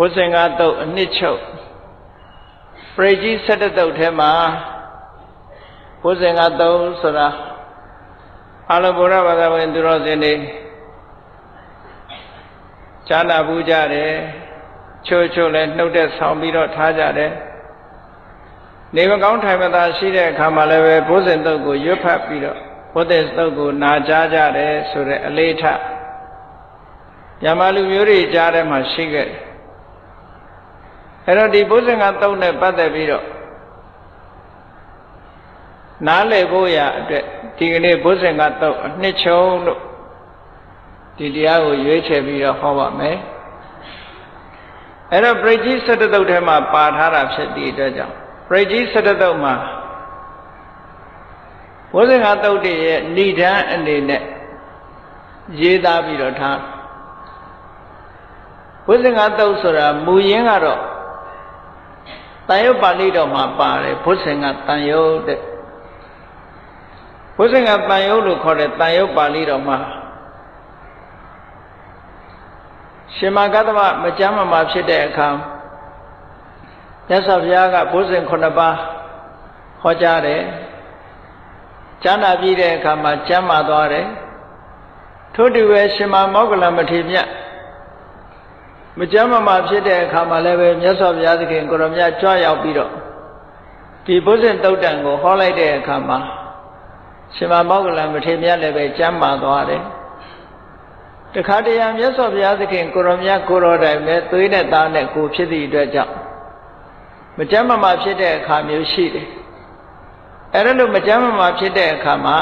ဘုဇင်ကတော့အနှစ်ချုပ်ပရိကြီး17တုတ်ထဲမှာဘုဇင်ကတော့ဆိုတာအလုံးဗုဒ္ဓဘာသာဝင်သူတော်စင်တွေဈာနာပူကြတယ်ချို့ချို့လည်းနှုတ်တဲ့ဆောင်ပြီးတော့ထားကြတယ်နေမကောင်းထိုင်မသာရှိတဲ့အခါမှာလည်းပဲဘုဇင်တုတ်ကိုရွတ်ဖတ်ပြီးတော့ဘုဇင်တုတ်ကိုနာကြားကြတယ်ဆိုတဲ့အလေးထားမြန်မာလူမျိုးတွေကြားထဲမှာရှိခဲ့တယ်အဲ့တော့ဒီဘုဇင်ကတုတ်နဲ့ပတ်သက်ပြီးတော့နားလည်ဖို့ရအတွက်ဒီကနေ့ဘုဇင်ကတုတ်အနှစ်ချုပ်လို့ဒီတရားကိုရွေးချယ်ပြီးတော့ဟောပါမယ်အဲ့တော့ပရိကြီး17တုတ်ထဲမှာပါထားတာဖြစ်တဲ့အတွက်ကြောင့်ပရိကြီး17တုတ်မှာဘုဇင်ကတုတ်ရဲ့ဏိဒန်းအနေနဲ့ရေးသားပြီးတော့ထားဘုဇင်ကတုတ်ဆိုတာမူရင်းကတော့တန်ရုပ်ပါဠိတော်မှာပါတယ်ဘုဇင်ကတန်ရုပ်တဲ့ဘုဇင်ကတန်ရုပ်လို့ခေါ်တဲ့တန်ရုပ်ပါဠိတော်မှာရှင်မဂတ္တမမကျမ်းမာဖြစ်တဲ့အခါမြတ်စွာဘုရားကဘုဇင်9ပါးဟောကြားတယ်ကျမ်းနာပြီးတဲ့အခါမှာကျမ်းမာသွားတယ်ထို့တူပဲရှင်မမောဂလမထေရမြတ်မကျမ်းမာဖြစ်တဲ့အခါမှာလည်းပဲမြတ်စွာဘုရားသခင်ကိုရောမြတ်ကြွရောက်ပြီးတော့ဒီဘုဇင်တုတ်တန်ကိုဟောလိုက်တဲ့အခါမှာရှင်မမောဂလမထေရမြတ်လည်းပဲကျမ်းမာသွားတယ်တခါတရံမြတ်စွာဘုရားသခင်ကိုရောမြတ်ကိုရောတိုင်ပဲသွေးနဲ့သားနဲ့ကိုဖြစ်သည့်အတွက်ကြောင့်မကျမ်းမာဖြစ်တဲ့အခါမျိုးရှိတယ်အဲ့ဒါလို့မကျမ်းမာဖြစ်တဲ့အခါမှာ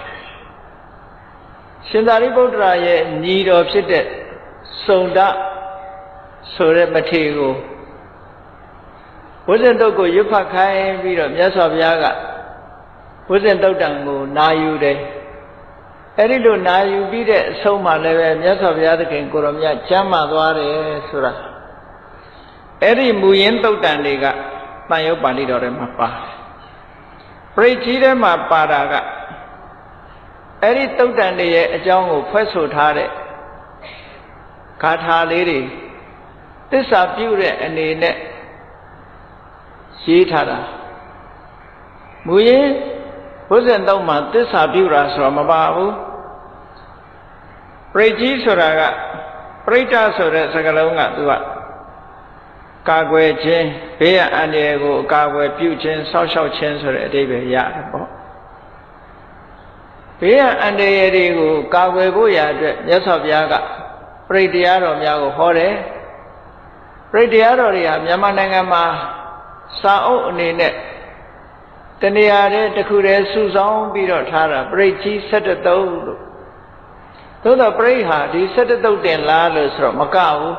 ရှင်သာရိပုတ္တရာရဲ့ညီတော်ဖြစ်တဲ့စုံဒဆိုတဲ့မထေရကိုဘုဇင်တုတ်ကိုရွတ်ဖတ်ခိုင်းပြီးတော့မြတ်စွာဘုရားကဘုဇင်တုတ်တံကိုနာယူတယ်အဲ့ဒီလိုနာယူပြီးတဲ့အဆုံးမှလည်းပဲမြတ်စွာဘုရားသခင်ကိုရောမြတ်ကျမ်းမာသွားတယ်ဆိုတာအဲ့ဒီမူရင်းတုတ်တံတွေကတန်ရုပ်ပါဠိတော်ထဲမှာပါတယ်ပရိကြီးထဲမှာပါတာကအဲ့ဒီတုတ်တံတွေရဲ့အကြောင်းကိုဖွဲ့ဆိုထားတဲ့ဂါထာလေးတွေသစ္စာပြုတဲ့အနေနဲ့ရေးထားတာမူရင်းဘုဇင်တုတ်မှာသစ္စာပြုတာဆိုတာမပါဘူးပရိကြီးဆိုတာကပရိဋ္ဌဆိုတဲ့စကားလုံးကသူကကာကွယ်ခြင်းဘေးရန်အန္တရာယ်ကိုကာကွယ်ပြုခြင်းစောင့်ရှောက်ခြင်းဆိုတဲ့အဓိပ္ပာယ်ရတယ်ပေါ့ဘေးရန်အန္တရာယ်တွေကိုကာကွယ်ဖို့ရအတွက်မြတ်စွာဘုရားကပရိတရားတော်များကိုဟောတယ်ပရိတရားတော်တွေဟာမြန်မာနိုင်ငံမှာစာအုပ်အနေနဲ့တနေရာတဲ့တစ်ခုတည်းစုဆောင်းပြီးတော့ထားတာပရိကြီး17တုတ်လို့သို့တော့ပရိဟာဒီ17တုတ်တင်လားလို့ဆိုတော့မကဘူး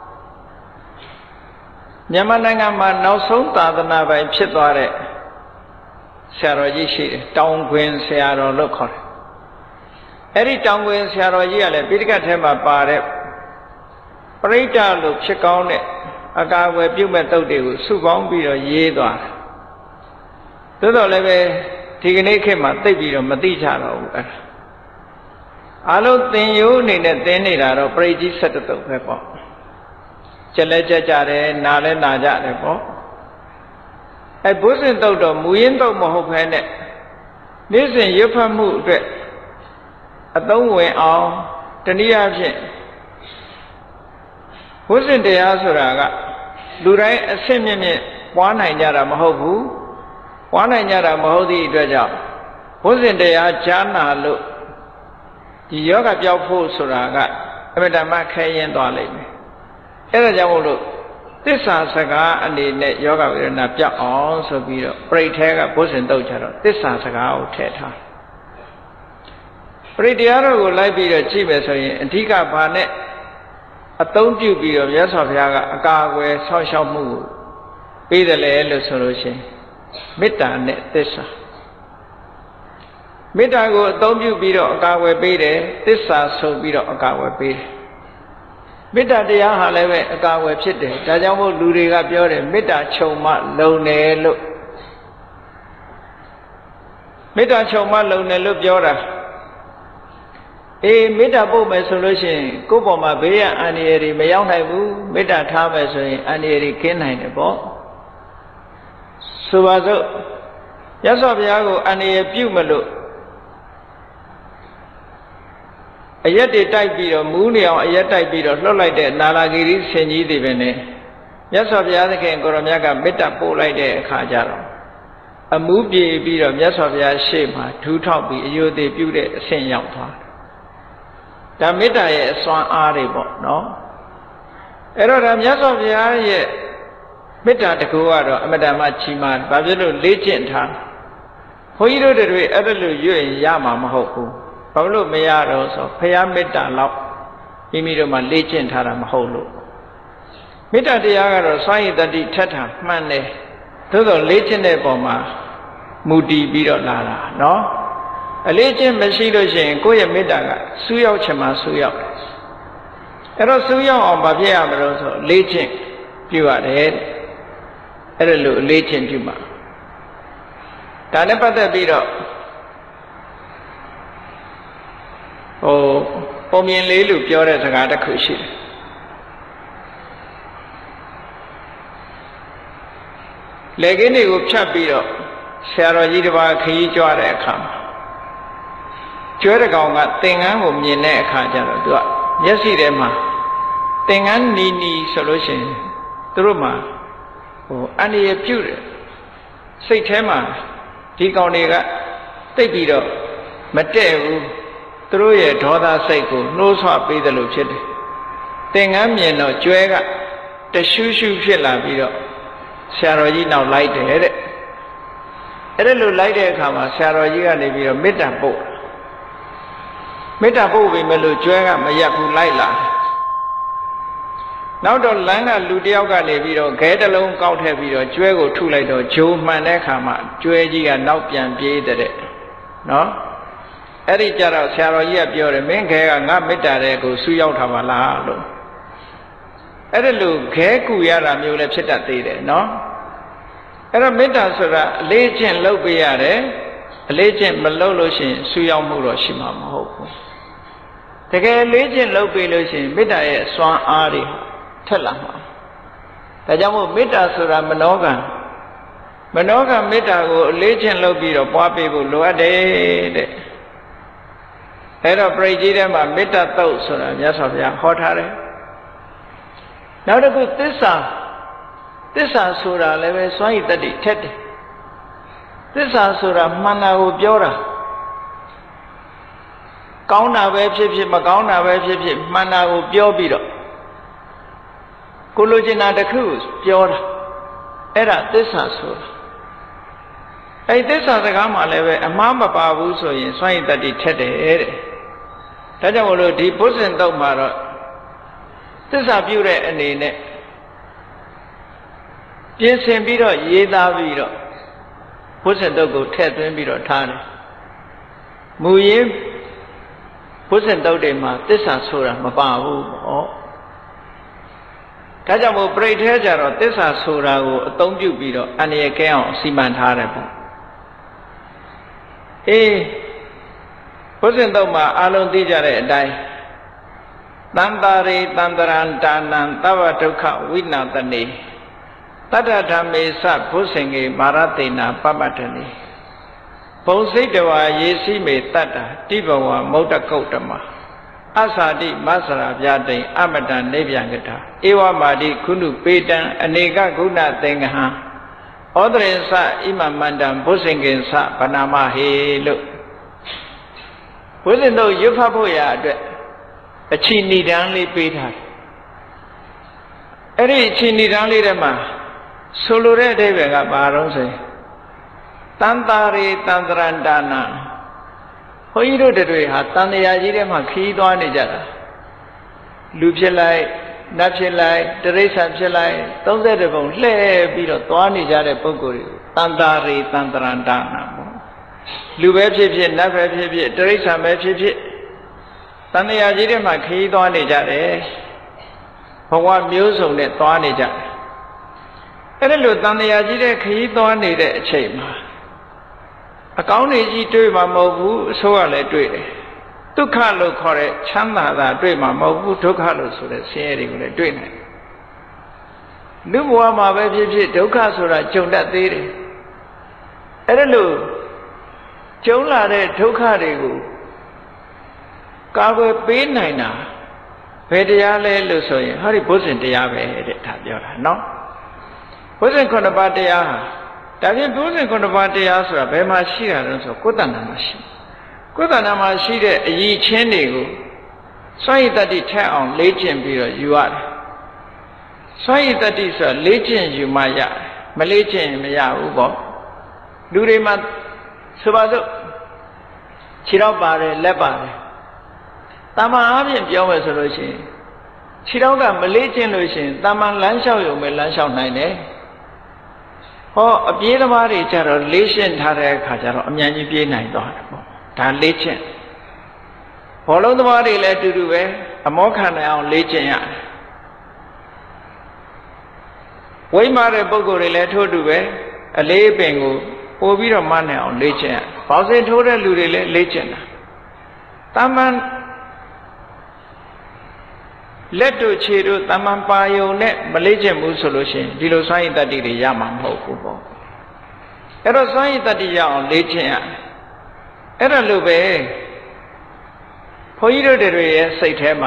မြန်မာနိုင်ငံမှာနောက်ဆုံးသာသနာပိုင်ဖြစ်သွားတဲ့ဆရာတော်ကြီးရှိတယ်တောင်ခွင်ဆရာတော်လို့ခေါ်တယ်အဲ့ဒီတောင်ခွင်ဆရာတော်ကြီးကလည်းပိဋကတ်ထဲမှာပါတဲ့ပရိဋ္ဌလို့ဖြစ်ကောင်းတဲ့အကာအကွယ်ပြုမဲ့တုတ်တွေကိုစုပေါင်းပြီးတော့ရေးသွားတယ်သို့တော်လည်းပဲဒီကနေ့ခေတ်မှာသိပ်ပြီးတော့မသိကြတော့ဘူးအဲ့ဒါအလုံးသင်ယူအနေနဲ့သင်နေတာတော့ပရိကြီး17တုတ်ပဲပေါ့ကျက်လဲကြက်ကြတယ်နာလဲနာကြတယ်ပေါ့အဲ့ဘုဇင်တုတ်တော့မူရင်းတုတ်မဟုတ်ဘဲနဲ့နေ့စဉ်ရွတ်ဖတ်မှုအတွက်အသုံးဝင်အောင်တနည်းအားဖြင့်ဘုဇင်တရားဆိုတာကလူတိုင်းအဆင့်မြင့်မြင့်ပွားနိုင်ကြတာမဟုတ်ဘူးပွားနိုင်ကြတာမဟုတ်သည့်အတွက်ကြောင့်ဘုဇင်တရားကြားနာလို့ဒီယောဂပြောက်ဖို့ဆိုတာကအမြဲတမ်းခဲရင်သွားလိမ့်မယ်အဲ့ဒါကြောင့်မို့လို့သစ္စာစကားအနေနဲ့ယောဂဝေဒနာပြောက်အောင်ဆိုပြီးတော့ပရိထဲကဘုဇင်တုတ်ကြတော့သစ္စာစကားကိုထည့်ထားပရိတရားတော်ကိုလိုက်ပြီးတော့ကြည့်မယ်ဆိုရင်အဓိကဘာနဲ့အသုံးပြုပြီးတော့မြတ်စွာဘုရားကအကာအကွယ်ဆောက်ရှောက်မှုကိုပေးတယ်လေလို့ဆိုလို့ရှိရင်မေတ္တာနဲ့သစ္စာမေတ္တာကိုအသုံးပြုပြီးတော့အကာအကွယ်ပေးတယ်သစ္စာဆိုပြီးတော့အကာအကွယ်ပေးတယ်မေတ္တာတရားဟာလည်းပဲအကာအကွယ်ဖြစ်တယ်ဒါကြောင့်မို့လူတွေကပြောတယ်မေတ္တာခြုံမှလုံတယ်လို့မေတ္တာခြုံမှလုံတယ်လို့ပြောတာမေတ္တာပို့မယ်ဆိုလို့ရှိရင်ကိုယ့်ပေါ်မှာဘေးရန်အန္တရာယ်တွေမရောက်နိုင်ဘူးမေတ္တာထားမယ်ဆိုရင်အန္တရာယ်တွေကင်းနိုင်တယ်ပေါ့ဆိုပါစို့ရသော်ဘုရားကိုအန္တရာယ်ပြုမလို့အရက်တွေတိုက်ပြီးတော့မူးနေအောင်အရက်တိုက်ပြီးတော့လှုပ်လိုက်တဲ့နာလာဂီရိဆင်ကြီးတွေပဲနဲ့ရသော်ဘုရားသခင်ကိုရမြတ်ကမေတ္တာပို့လိုက်တဲ့အခါကျတော့အမှုပြေပြီးတော့မြတ်စွာဘုရားရှေ့မှာဒူးထောက်ပြီးအယုသေးပြုတဲ့အဆင့်ရောက်သွားဒါမေတ္တာရဲ့အစွမ်းအားတွေပေါ့နော်အဲ့တော့ဒါမြတ်စွာဘုရားရဲ့မေတ္တာတကူကတော့အမတ္တမချီးမားဘာဖြစ်လို့လေ့ကျင့်ထားဘုန်းကြီးတို့တွေအဲ့ဒါလို့ရွေ့ရမှာမဟုတ်ဘူးဘာလို့မရတော့ဆိုဘုရားမေတ္တာလောက်မိမိတို့မှလေ့ကျင့်ထားတာမဟုတ်လို့မေတ္တာတရားကတော့စွမ်းရည်တတိထက်တာမှန်တယ်သို့သောလေ့ကျင့်တဲ့ပုံမှာမူတည်ပြီးတော့လာတာနော်အလေးချင်းမရှိလို့ရှိရင်ကိုယ့်ရဲ့မေတ္တာကစူးရောက်ချင်မှစူးရောက်တယ်အဲ့တော့စူးရောက်အောင်မဖြစ်ရမလို့ဆိုလေးချင်းပြုရတယ်အဲ့ဒါလို့အလေးချင်းပြုမှာဒါနဲ့ပတ်သက်ပြီးတော့ပုံမြင်လေးလို့ပြောတဲ့စကားတစ်ခုရှိတယ်လေကင်းတွေကိုဖြတ်ပြီးတော့ဆရာတော်ကြီးတစ်ပါးခရီးကြွတဲ့အခါမှာကျွဲတကောင်ကသင်္ကန်းကိုမြင်တဲ့အခါကျတော့သူကမျက်စိထဲမှာသင်္ကန်းနီဆိုလို့ရှိရင်သူတို့မှာအန္တရာယ်ပြုတယ်စိတ်ထဲမှာဒီကောင်တွေကတိတ်ပြီးတော့မတည့်ဘူးသူတို့ရဲ့ဒေါသစိတ်ကိုနှိုးဆွပေးတယ်လို့ဖြစ်တယ်သင်္ကန်းမြင်တော့ကျွဲကတရှူးရှူးဖြစ်လာပြီးတော့ဆရာတော်ကြီးနောက်လိုက်တယ်တဲ့အဲ့ဒါလို့လိုက်တဲ့အခါမှာဆရာတော်ကြီးကနေပြီးတော့မေတ္တာပို့ပြီမဲ့လို့ကျွဲကမရက်ဘူးလိုက်လာတယ်နောက်တော့လမ်းကလူတယောက်ကနေပြီးတော့ခဲတစ်လုံးကောက်ထည့်ပြီးတော့ကျွဲကိုထုလိုက်တော့ဂျိုးမှန်တဲ့အခါမှာကျွဲကြီးကနောက်ပြန်ပြေးတဲ့နော်အဲ့ဒီကြတော့ဆရာတော်ကြီးကပြောတယ်မင်းခဲကငါမေတ္တာတဲ့ကိုဆူရောက်ထားပါလားလို့အဲ့ဒါလို့ခဲကူရတာမျိုးလည်းဖြစ်တတ်သေးတယ်နော်အဲ့တော့မေတ္တာဆိုတာအလေးချင်းလုပ်ပေးရတယ်အလေးချင်းမလုပ်လို့ရှိရင်ဆူရောက်မှုတော့ရှိမှာမဟုတ်ဘူးတကယ်လေးချင်းလုပ်ပေးလို့ရှိရင်မေတ္တာရဲ့စွမ်းအားတွေထက်လာမှာဒါကြောင့်မို့မေတ္တာဆိုတာမနောကံမေတ္တာကိုအလေးချင်းလုပ်ပြီးတော့ပွားပေးဖို့လိုအပ်တယ်တဲ့အဲ့တော့ပြိဋ္ဌိထဲမှာမေတ္တာသုတ်ဆိုတာမြတ်စွာဘုရားဟောထားတယ်နောက်တစ်ခုသစ္စာဆိုတာလည်းပဲစွမ်းရည်တတိထက်တယ်သစ္စာဆိုတာမှန်တာကိုပြောတာကောင်းတာပဲဖြစ်ဖြစ်မကောင်းတာပဲဖြစ်ဖြစ်မှန်တာကိုပြောပြီးတော့ကိုလိုချင်တာတစ်ခုပြောတာအဲ့ဒါသစ္စာဆိုတာအဲ့သစ္စာစကားမှလည်းပဲအမှားမပါဘူးဆိုရင်စွမ်းရည်တတိထက်တယ်တဲ့ဒါကြောင့်မို့လို့ဒီဘုဇင်တုတ်မှာတော့သစ္စာပြုတဲ့အနေနဲ့ပြင်ဆင်ပြီးတော့ရေးသားပြီးတော့ဘုဇင်တုတ်ကိုထည့်သွင်းပြီးတော့ထားတယ်မူရင်းဘုဇင်တုတ်တွေမှာသစ္စာဆိုတာမပါဘူးပေါ့ဒါကြောင့်မို့ပြိဋ္ဌဲကြတော့သစ္စာဆိုတာကိုအသုံးပြုပြီးတော့အန္တရာယ်ကင်းအောင်စီမံထားတယ်ပေါ့ဘုဇင်တုတ်မှာအလုံးသိကြတဲ့အတိုင်းတန္တာရိတန္တရန္တာနံသဗ္ဗဒုက္ခဝိနာတနေတတ္တဓမ္မေသဘုဇင်္ဂေမာရတေနာပပတ္တနေဘုံစိတ်တဝါယေစီမေတတ္တတိဘဝမௌတ္တကုတ်တမအသာတိမသရာပြတိန်အမတံနေပြန်ကတာဧဝမာတိခုနုပေတံအနေကဂုဏသင်္ကဟံဩဒရေသဣမမန္တံဘုဇင်္ဂေသဗနာမဟေလို့ဘုဇင်တို့ရွတ်ဖတ်ဖို့ရအတွက်အချီဏိဒန်းလေးပေးထားတယ်အဲ့ဒီအချီဏိဒန်းလေးထဲမှာဆိုလိုတဲ့အဓိပ္ပာယ်ကဘာတော့ဆိုရင်တန်တာရိတန္တရန္တာနာဘုန်းကြီးတို့တွေဟာတန်တရားကြီးထဲမှာခီးသွားနေကြတာလူဖြစ်လိုက်နတ်ဖြစ်လိုက်တိရစ္ဆာန်ဖြစ်လိုက်32ပုံလှည့်ပြီးတော့သွားနေကြတဲ့ပုဂ္ဂိုလ်တွေကိုတန်တာရိတန္တရန္တာနာပေါ့လူပဲဖြစ်ဖြစ်နတ်ပဲဖြစ်ဖြစ်တိရစ္ဆာန်ပဲဖြစ်ဖြစ်တန်တရားကြီးထဲမှာခီးသွားနေကြတယ်ဘဝမျိုးစုံနဲ့သွားနေကြတယ်အဲ့ဒါလို့တန်တရားကြီးတဲ့ခီးသွားနေတဲ့အချိန်မှာအကောင်းတွေကြီးတွေ့မှာမဟုတ်ဘူးအဆိုးကလည်းတွေ့တယ်ဒုက္ခလို့ခေါ်တဲ့ချမ်းသာတာတွေ့မှာမဟုတ်ဘူးဒုက္ခလို့ဆိုတဲ့ဆင်းရဲတွေကိုလည်းတွေ့နိုင်လူဘဝမှာပဲဖြစ်ဖြစ်ဒုက္ခဆိုတာကြုံတတ်သေးတယ်အဲ့ဒါလို့ကြုံလာတဲ့ဒုက္ခတွေကိုကာကွယ်ပေးနိုင်တာဘယ်တရားလဲလို့ဆိုရင်ဟောဒီဘုဇင်တရားပဲတဲ့ဒါပြောတာနော်ဘုဇင်9ပါးတရားဟာဒါဖြင့်ဘုဇင်9ပါးတရားဆိုတာဘယ်မှာရှိတာလဲဆိုကိုယ်တဏ္ဍာမှာရှိကိုယ်တဏ္ဍာမှာရှိတဲ့အရည်ချင်းတွေကိုစွန့်ရည်တတ္တိထက်အောင်လေ့ကျင့်ပြီးတော့ယူရတယ်စွန့်ရည်တတ္တိဆိုတာလေ့ကျင့်ယူမှရတယ်မလေ့ကျင့်ရင်မရဘူးပေါ့လူတွေမှာဆိုပါစို့ခြေတော့ပါတယ်လက်ပါတယ်တာမန်အားဖြင့်ပြောမယ်ဆိုလို့ရှိရင်ခြေတော့ကမလေ့ကျင့်လို့ရှိရင်တာမန်လမ်းလျှောက်ရုံပဲလမ်းလျှောက်နိုင်တယ်ဟောအပြေးသမားတွေကြတော့လေ့ကျင့်ထားတဲ့အခါကျတော့အမြန်ကြီးပြေးနိုင်သွားတယ်ပေါ့ဒါလေ့ကျင့်ဘောလုံးသမားတွေလည်းအတူတူပဲအမောခံနိုင်အောင်လေ့ကျင့်ရတယ်ဝိမာတဲ့ပုဂ္ဂိုလ်တွေလည်းထို့တူပဲအလေးပင်ကိုပို့ပြီးတော့မနိုင်အောင်လေ့ကျင့်ရဘောက်စင်ထိုးတဲ့လူတွေလည်းလေ့ကျင့်တာတာမန်လက်တို့ခြေတို့တာမန်ပါယုံနဲ့မလေ့ကျင့်ဘူးဆိုလို့ရှိရင်ဒီလိုစွမ်းရည်တတ္တိတွေရမှာမဟုတ်ဘူးပေါ့အဲ့တော့စွမ်းရည်တတ္တိရအောင်လေ့ကျင့်ရအဲ့ဒါလို့ပဲဘုန်းကြီးတို့တွေရဲ့စိတ်ထဲမှာ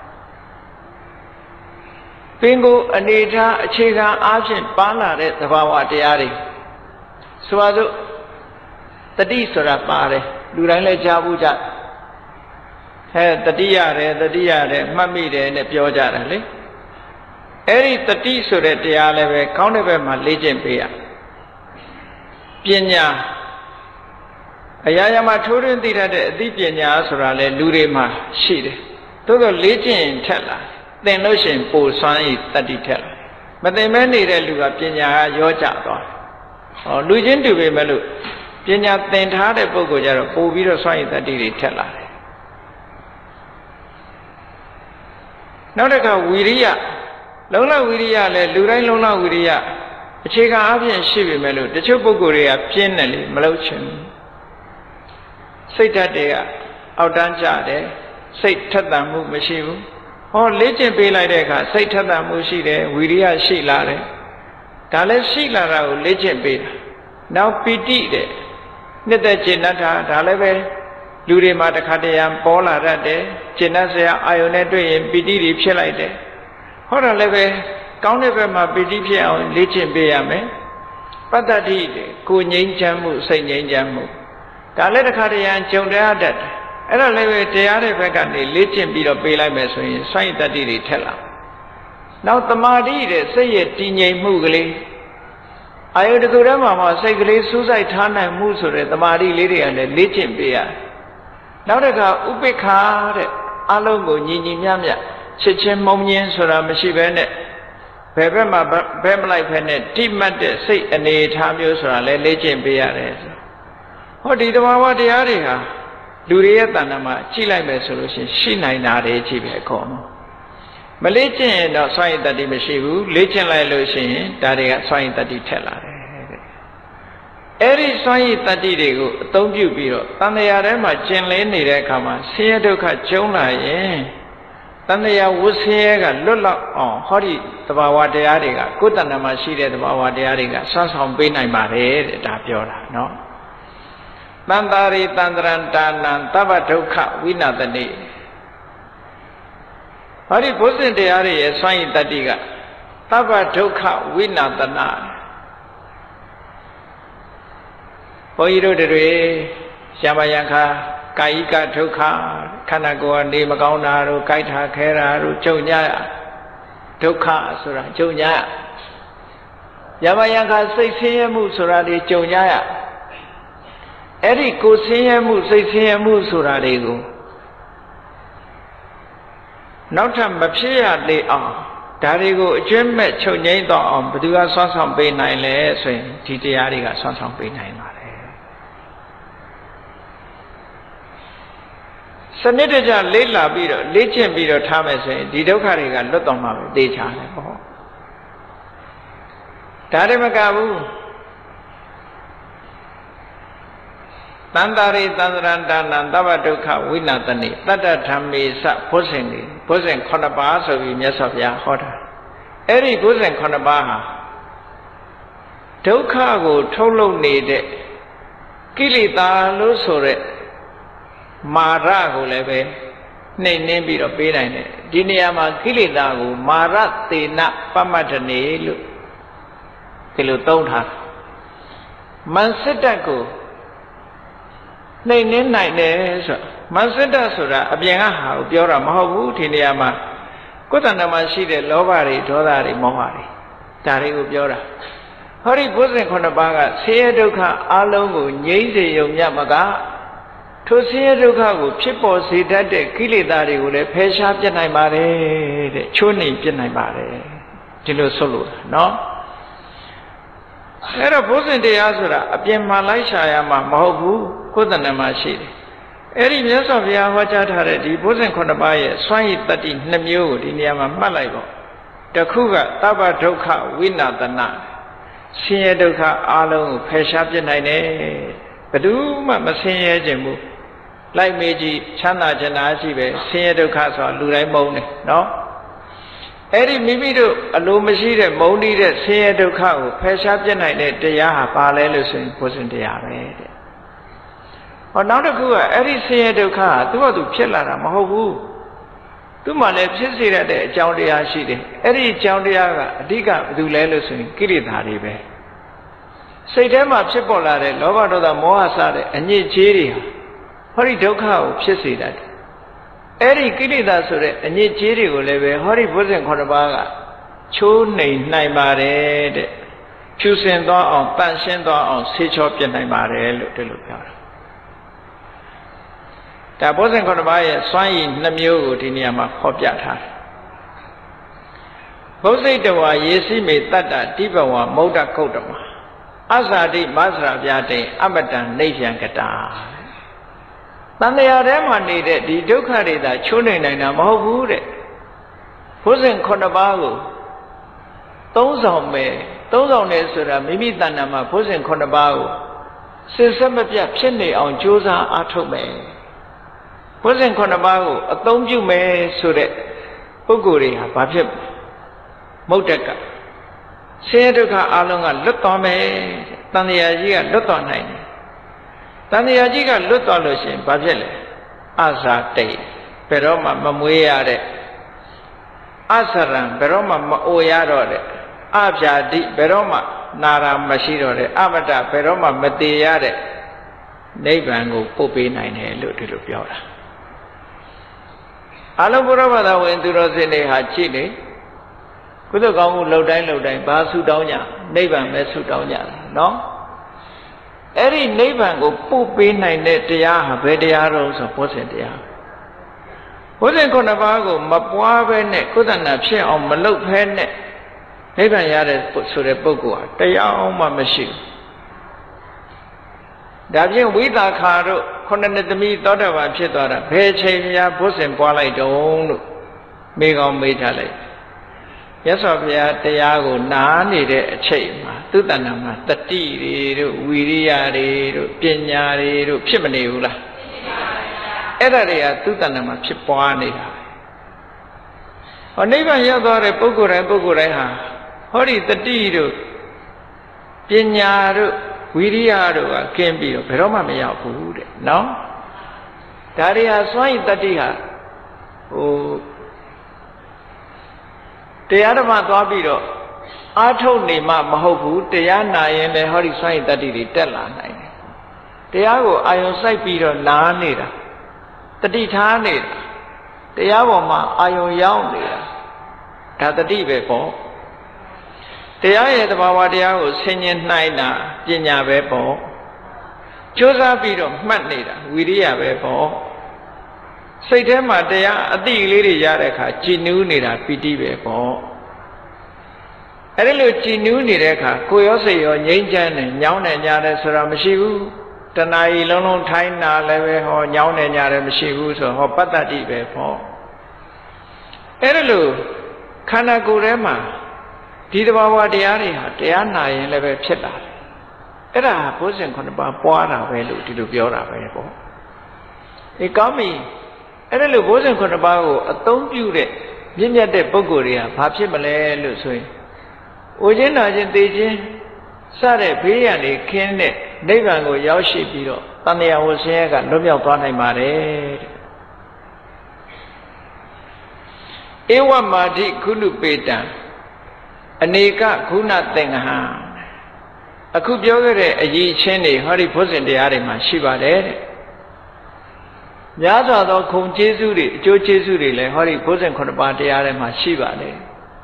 ပင်ကိုအနေထားအခြေခံအားဖြင့်ပါလာတဲ့သဘာဝတရားတွေဆိုပါစို့တတိဆိုတာပါတယ်လူတိုင်းလည်းကြားဘူးကြတတိရတယ်မှတ်မိတယ်နဲ့ပြောကြတာလေအဲ့ဒီတတိဆိုတဲ့တရားလည်းပဲကောင်းတဲ့ဘက်မှာလေ့ကျင့်ပေးရပညာအရာရာမှာထိုးထွင်းသိတတ်တဲ့အသိပညာဆိုတာလေလူတွေမှာရှိတယ်သို့သောလေ့ကျင့်ရင်ထက်လာသင်လို့ရှိရင်ပိုစွမ်းရည်တတိထက်လာမသင်မဲနေတဲ့လူကပညာကရောကျသွားလူချင်းတူပေမဲ့လို့ပညာသင်ထားတဲ့ပုဂ္ဂိုလ်ကြတော့ပို့ပြီးတော့စွမ်းရည်တတိတွေထက်လာတယ်နောက်တစ်ခါဝီရိယလုံလဝီရိယလည်းလူတိုင်းလုံလဝီရိယအခြေခံအပြင်ရှိပေမဲ့လို့တချို့ပုဂ္ဂိုလ်တွေကပြင်းတယ်လေမလုပ်ချင်ဘူးစိတ်ဓာတ်တွေကအောက်တန်းကျတယ်စိတ်ထက်သန်မှုမရှိဘူးဟောလေ့ကျင့်ပေးလိုက်တဲ့အခါစိတ်ထက်သန်မှုရှိတယ်ဝီရိယရှိလာတယ်ဒါလည်းရှိလာတာကိုလေ့ကျင့်ပေးတာနောက်ပီတိတဲ့နှစ်သက်ကျင့်တတ်တာဒါလည်းပဲလူတွေမှာတခါတရံပေါ်လာတတ်တယ်ကျင့်တတ်စရာအာယုန်နဲ့တွေ့ရင်ပီတိတွေဖြစ်လိုက်တယ်ဟောတာလည်းပဲကောင်းတဲ့ဘက်မှာပီတိဖြစ်အောင်လေ့ကျင့်ပေးရမယ်ပတ္တတိတဲ့ကိုငြိမ်းချမ်းမှုစိတ်ငြိမ်းချမ်းမှုဒါလည်းတခါတရံကြုံရတတ်တယ်အဲ့ဒါလည်းပဲတရားတဲ့ဘက်ကနေလေ့ကျင့်ပြီးတော့ပေးလိုက်မယ်ဆိုရင်စွန့်ရည်တတ္တိတွေထက်လာနောက်တမာတိတဲ့စိတ်ရဲ့တည်ငြိမ်မှုကလေးအာယုတကူထဲမှာစိတ်ကလေးစူးစိုက်ထားနိုင်မှုဆိုတဲ့တမာတိလေးတွေကလည်းလေ့ကျင့်ပေးရနောက်တစ်ခါဥပိ္ပခာတဲ့အလုံးကိုညီညီမျှမျှချစ်ချင်းမုံညင်းဆိုတာမရှိဘဲနဲ့ဘယ်ဘက်မှာဘဲမလိုက်ဖက်နဲ့တိမှတ်တဲ့စိတ်အနေထားမျိုးဆိုတာလည်းလေ့ကျင့်ပေးရတယ်ဟောဒီတဘာဝတရားတွေဟာလူတွေရဲ့တဏ္ဍာမှာကြည့်လိုက်မယ်ဆိုလို့ရှိနိုင်တာတွေကြည့်ပဲအကုန်မလေ့ကျင့်ရင်တော့စွန့်ရည်တတ္တိမရှိဘူးလေ့ကျင့်လိုက်လို့ရှိရင်ဒါတွေကစွန့်ရည်တတ္တိထက်လာတယ်အဲ့ဒီစွန့်ရည်တတ္တိတွေကိုအသုံးပြုပြီးတော့တဏှာထဲမှာကျင်လည်နေတဲ့အခါမှာဆင်းရဲဒုက္ခကျုံလာရင်တဏှာဝဆင်းရဲကလွတ်လောက်အောင်ဟောဒီသဘာဝတရားတွေကကိုယ်တဏ္ဍာမှာရှိတဲ့သဘာဝတရားတွေကဆွမ်းဆောင်ပေးနိုင်ပါတယ်တဲ့ဒါပြောတာနော်တန္တာရိတန္တရံတာနံသဗ္ဗဒုက္ခဝိနာတတိဟောဒီဘုဇင်တရားတွေရဲ့စွန့်ရည်တတ္တိကသဗ္ဗဒုက္ခဝိနာတနာဘုန်းကြီးတို့တွေရှာမယံခါကာယိကဒုက္ခခန္ဓာကိုယ်ကနေမကောင်းတာတို့ကြိုက်တာခဲတာတို့ကြုံကြရဒုက္ခဆိုတာကြုံကြရယာမယံခါစိတ်ဆင်းရဲမှုဆိုတာတွေကြုံကြရအဲ့ဒီကိုယ်ဆင်းရဲမှုစိတ်ဆင်းရဲမှုဆိုတာတွေကိုနောက်ထပ်မဖြစ်ရလေအောင်ဒါတွေကိုအကျွမ်းမဲ့ချုပ်ငိမ့်တော့အောင်ဘယ်သူကဆွမ်းဆောင်ပေးနိုင်လဲဆိုရင်ဒီတရားတွေကဆွမ်းဆောင်ပေးနိုင်ပါတယ်စနစ်တကျလေ့လာပြီးတော့လေ့ကျင့်ပြီးတော့ထားမယ်ဆိုရင်ဒီဒုက္ခတွေကလွတ်တော်မှာပဲသိချာတယ်ပေါ့ဒါတည်းမကဘူးတန္တာရိတန္တရန္တနာသဗ္ဗဒုက္ခဝိနာတနိတတ္တဓမ္မေစဘုဇင်တွေဘုဇင်9ပါးဆိုပြီးမြတ်စွာဘုရားဟောတာအဲ့ဒီဘုဇင်9ပါးဟာဒုက္ခကိုထုတ်လုပ်နေတဲ့ကိလေသာလို့ဆိုတဲ့မာရကိုလည်းပဲနှိမ်နှင်းပြီးတော့ပေးနိုင်တယ်ဒီနေရာမှာကိလေသာကိုမာရသေနပမတ္ထနေလို့ဒီလိုသုံးထားမန်စစ်တတ်ကိုနှိမ်နှင်းနိုင်တယ်ဆိုမန်စစ်တတ်ဆိုတာအပြင်ကဟာကိုပြောတာမဟုတ်ဘူးဒီနေရာမှာကိုယ်တဏ္ဍာမှာရှိတဲ့လောဘတွေဒေါသတွေမောဟတွေဒါတွေကိုပြောတာဟောဒီဘုဇင်9ပါးကဆင်းရဲဒုက္ခအလုံးကိုငြိမ်းစေရုံမြတ်မကထိုဆင်းရဲဒုက္ခကိုဖြစ်ပေါ်စေတတ်တဲ့ကိလေသာတွေကိုလည်းဖယ်ရှားပြစ်နိုင်ပါတယ်တဲ့ချိုးနှိမ်ပြစ်နိုင်ပါတယ်ဒီလိုဆိုလို့နော်အဲ့တော့ဘုဇင်တရားဆိုတာအပြင်မှာလိုက်ရှာရမှာမဟုတ်ဘူးကိုယ်တဏ္ဍာမှာရှိတယ်အဲ့ဒီမြတ်စွာဘုရားဟောကြားထားတဲ့ဒီဘုဇင်9ပါးရဲ့စွမ်းရည်တတ္တိ2မျိုးကိုဒီနေရာမှာမှတ်လိုက်ပေါ့တစ်ခုကသဗ္ဗဒုက္ခဝိနာတနာဆင်းရဲဒုက္ခအလုံးကိုဖယ်ရှားပြစ်နိုင်တယ်ဘယ်သူမှမဆင်းရဲခြင်းဘူးလိုက်မေးကြည့်ချမ်းသာခြင်းသာရှိပဲဆင်းရဲဒုက္ခဆိုတာလူတိုင်းမုန်းတယ်နော်အဲ့ဒီမိမိတို့အလိုမရှိတဲ့မုန်းတီးတဲ့ဆင်းရဲဒုက္ခကိုဖယ်ရှားပြစ်နိုင်တဲ့တရားဟာဘာလဲလို့ဆိုရင်ဘုဇင်တရားပဲတဲ့ဟောနောက်တစ်ခုကအဲ့ဒီဆင်းရဲဒုက္ခဟာသူ့ဘာသူဖြစ်လာတာမဟုတ်ဘူးသူ့မှာလည်းဖြစ်စေရတဲ့အကြောင်းတရားရှိတယ်အဲ့ဒီအကြောင်းတရားကအဓိကဘာလို့လဲလို့ဆိုရင်ကိလေသာတွေပဲစိတ်ထဲမှာဖြစ်ပေါ်လာတဲ့လောဘဒေါသမောဟစတဲ့အညစ်အကြေးတွေဟာဟောဒီဒုက္ခကိုဖြစ်စေတတ်တယ်အဲ့ဒီကိလေသာဆိုတဲ့အညစ်အကြေးတွေကိုလည်းပဲဟောဒီဘုဇင်9ပါးကချိုးနှိမ်နိုင်ပါတယ်တဲ့ဖြူစင်သွားအောင်တန့်ရှင်းသွားအောင်ဆေးချောပြနိုင်ပါတယ်လို့ဒီလိုပြောတာဒါဘုဇင်9ပါးရဲ့စွမ်းရည်2မျိုးကိုဒီနေရာမှာဖော်ပြထားတယ်ဘုဇိတဝါယေစီမေတတ္တတိဘဝမௌဒ္ဒကုတ်တမအဇာတိမသရာပြတိအမတံနေဖြံကတာတန်တရားထဲမှာနေတဲ့ဒီဒုက္ခတွေသာချိုးနှိမ်နိုင်တာမဟုတ်ဘူးတဲ့ဘုဇင်9ပါးကိုသုံးဆောင်မယ်သုံးဆောင်တယ်ဆိုတာမိမိတဏ္ဍာမှာဘုဇင်9ပါးကိုစစ်ဆက်မပြတ်ဖြစ်နေအောင်ကြိုးစားအားထုတ်မယ်ဘုဇင်9ပါးကိုအသုံးပြုမယ်ဆိုတဲ့ပုဂ္ဂိုလ်တွေဟာဘာဖြစ်မုတ်တက်ကဆင်းရဲဒုက္ခအလုံးကလွတ်သွားမယ်တန်တရားကြီးကလွတ်သွားနိုင်တယ်တန်တရားကြီးကလွတ်သွားလို့ရှိရင်ဘာဖြစ်လဲအဇာတိတ်ဘယ်တော့မှမမွေးရတဲ့အဆရံဘယ်တော့မှမအိုရတော့တဲ့အဗျာတိဘယ်တော့မှနာရာမရှိတော့တဲ့အမတဘယ်တော့မှမတည်ရတဲ့နိဗ္ဗာန်ကိုပို့ပေးနိုင်တယ်လို့ဒီလိုပြောတာအလုံးဘုရားဘာသာဝင်သူတော်စင်တွေဟာကြည့်နေကုသိုလ်ကောင်းမှုလှုပ်တိုင်းဘာဆုတောင်းကြနိဗ္ဗာန်ပဲဆုတောင်းကြတယ်နော်အဲ့ဒီနိဗ္ဗာန်ကိုပို့ပေးနိုင်တဲ့တရားဟာဘယ်တရားတော့ဆိုဘုဇင်တရားဘုဇင်9ပါးကိုမပွားဘဲနဲ့ကုသနာဖြစ်အောင်မလုပ်ဘဲနဲ့နိဗ္ဗာန်ရတဲ့ဆိုတဲ့ပုဂ္ဂိုလ်ဟာတရားအောင်မှမရှိဘူးဒါဖြင့်ဝိသခာတို့9နှစ်သမီးသောတာပန်ဖြစ်သွားတာဘယ်ချိန်များဘုဇင်ပွားလိုက်တုံးလို့မေးကောင်းမေးထားလိုက်မြတ်စွာဘုရားတရားကိုနားနေတဲ့အချိန်မှာသူတဏ္ဍာမှာတတိတွေတို့ဝီရိယတွေတို့ပညာတွေတို့ဖြစ်မနေဘူးလားအဲ့ဒါတွေကသူတဏ္ဍာမှာဖြစ်ပွားနေတာဟောနိဗ္ဗာန်ရောက်သွားတဲ့ပုဂ္ဂိုလ်တိုင်းဟာဟောဒီတတိတို့ပညာတို့ဝီရိယတို့ကကင်းပြီးတော့ဘယ်တော့မှမရောက်ဘူးတဲ့နော်ဒါတွေဟာစွန့်ရည်တတိဟာတရားဓမ္မသွားပြီးတော့အာထုတ်နေမှမဟုတ်ဘူးတရားနာရင်လည်းဟောဒီစွန့်ရည်တတိတွေတက်လာနိုင်တယ်တရားကိုအာယုံစိုက်ပြီးတော့နားနေတာတတိထားနေတာတရားပေါ်မှာအာယုံရောက်နေတာဒါတတိပဲပေါ့တရားရဲ့သဘာဝတရားကိုဆင်ញင်နိုင်တာပညာပဲပေါ့ကြိုးစားပြီးတော့မှတ်နေတာဝိရိယပဲပေါ့စိတ်ထဲမှာတရားအတိလေးတွေရတဲ့အခါကြည်နူးနေတာပီတိပဲပေါ့အဲ့ဒီလိုကြည်နူးနေတဲ့အခါကိုယ်ရောစိတ်ရောငြိမ်းချမ်းတယ်ညောင်းတယ်ညာတယ်ဆိုတာမရှိဘူးတဏှာကြီးလုံးလုံးထိုင်းနာလည်းပဲဟောညောင်းတယ်ညာတယ်မရှိဘူးဆိုဟောပတ္တတိပဲပေါ့အဲ့ဒီလိုခန္ဓာကိုယ်ထဲမှာဒီတဘာဝတရားတွေဟာတရားနာရင်လည်းပဲဖြစ်လာတယ်အဲ့ဒါဘုဇင်9ပါးပွားတာပဲလို့ဒီလိုပြောတာပဲပေါ့ဒီကောင်းပြီအဲ့ဒါလို့ဘုဇင်9ပါးကိုအသုံးပြုတဲ့မြင့်မြတ်တဲ့ပုဂ္ဂိုလ်တွေကဘာဖြစ်မလဲလို့ဆိုရင်အိုခြင်းနာခြင်းသိခြင်းစတဲ့ဘေးရန်တွေခင်းတဲ့နိဗ္ဗာန်ကိုရောက်ရှိပြီးတော့တဏှာဝဆင်းရဲကလွတ်မြောက်သွားနိုင်ပါတယ်ဧဝမာတိခုနုပေတံအနေကခုနသင်္ဃဟံအခုပြောခဲ့တဲ့အရေးချင်းတွေဟောဒီဘုဇင်တရားတွေမှာရှိပါတယ်တဲ့များစွာသောခုံကျေးဇူးတွေအကျိုးကျေးဇူးတွေလည်းဟောဒီဘုဇင်9ပါးတရားတွေမှာရှိပါတယ်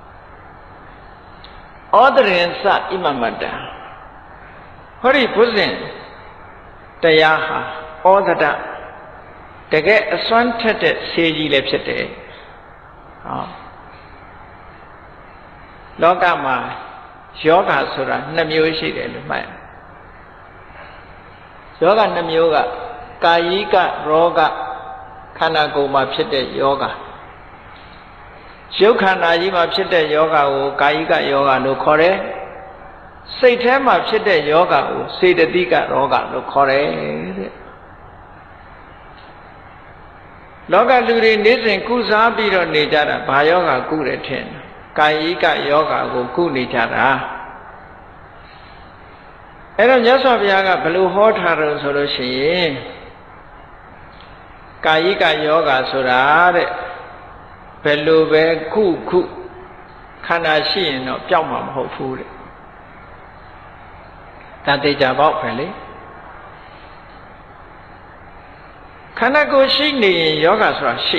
ဩဒရင်စဣမမတ္တဟောဒီဘုဇင်တရားဟာဩဒတတကယ်အစွမ်းထက်တဲ့ဆေးကြီးလည်းဖြစ်တယ်ဟောလောကမှာယောဂဆိုတာ2မျိုးရှိတယ်လို့မှတ်ယောဂ2မျိုးကကာယိကရောဂခန္ဓာကိုယ်မှာဖြစ်တဲ့ယောဂရုပ်ခန္ဓာကြီးမှာဖြစ်တဲ့ယောဂကိုကာယိကယောဂလို့ခေါ်တယ်စိတ်ထဲမှာဖြစ်တဲ့ယောဂကိုစေတသိကရောဂလို့ခေါ်တယ်တဲ့လောကလူတွေနေ့စဉ်ကုစားပြီးတော့နေကြတာဘာယောဂကုတယ်ထင်ကာယိကယောဂကိုကုနေကြတာအဲ့တော့မြတ်စွာဘုရားကဘယ်လိုဟောထားတယ်ဆိုလို့ရှိရင်ကာယိကယောဂဆိုတာတဲ့ဘယ်လိုပဲခုခန္ဓာရှိရင်တော့ပျောက်မှာမဟုတ်ဘူးတဲ့ဒါသိကြပေါ့ပဲလေခန္ဓာကိုယ်ရှိနေရင်ယောဂဆိုတာရှိ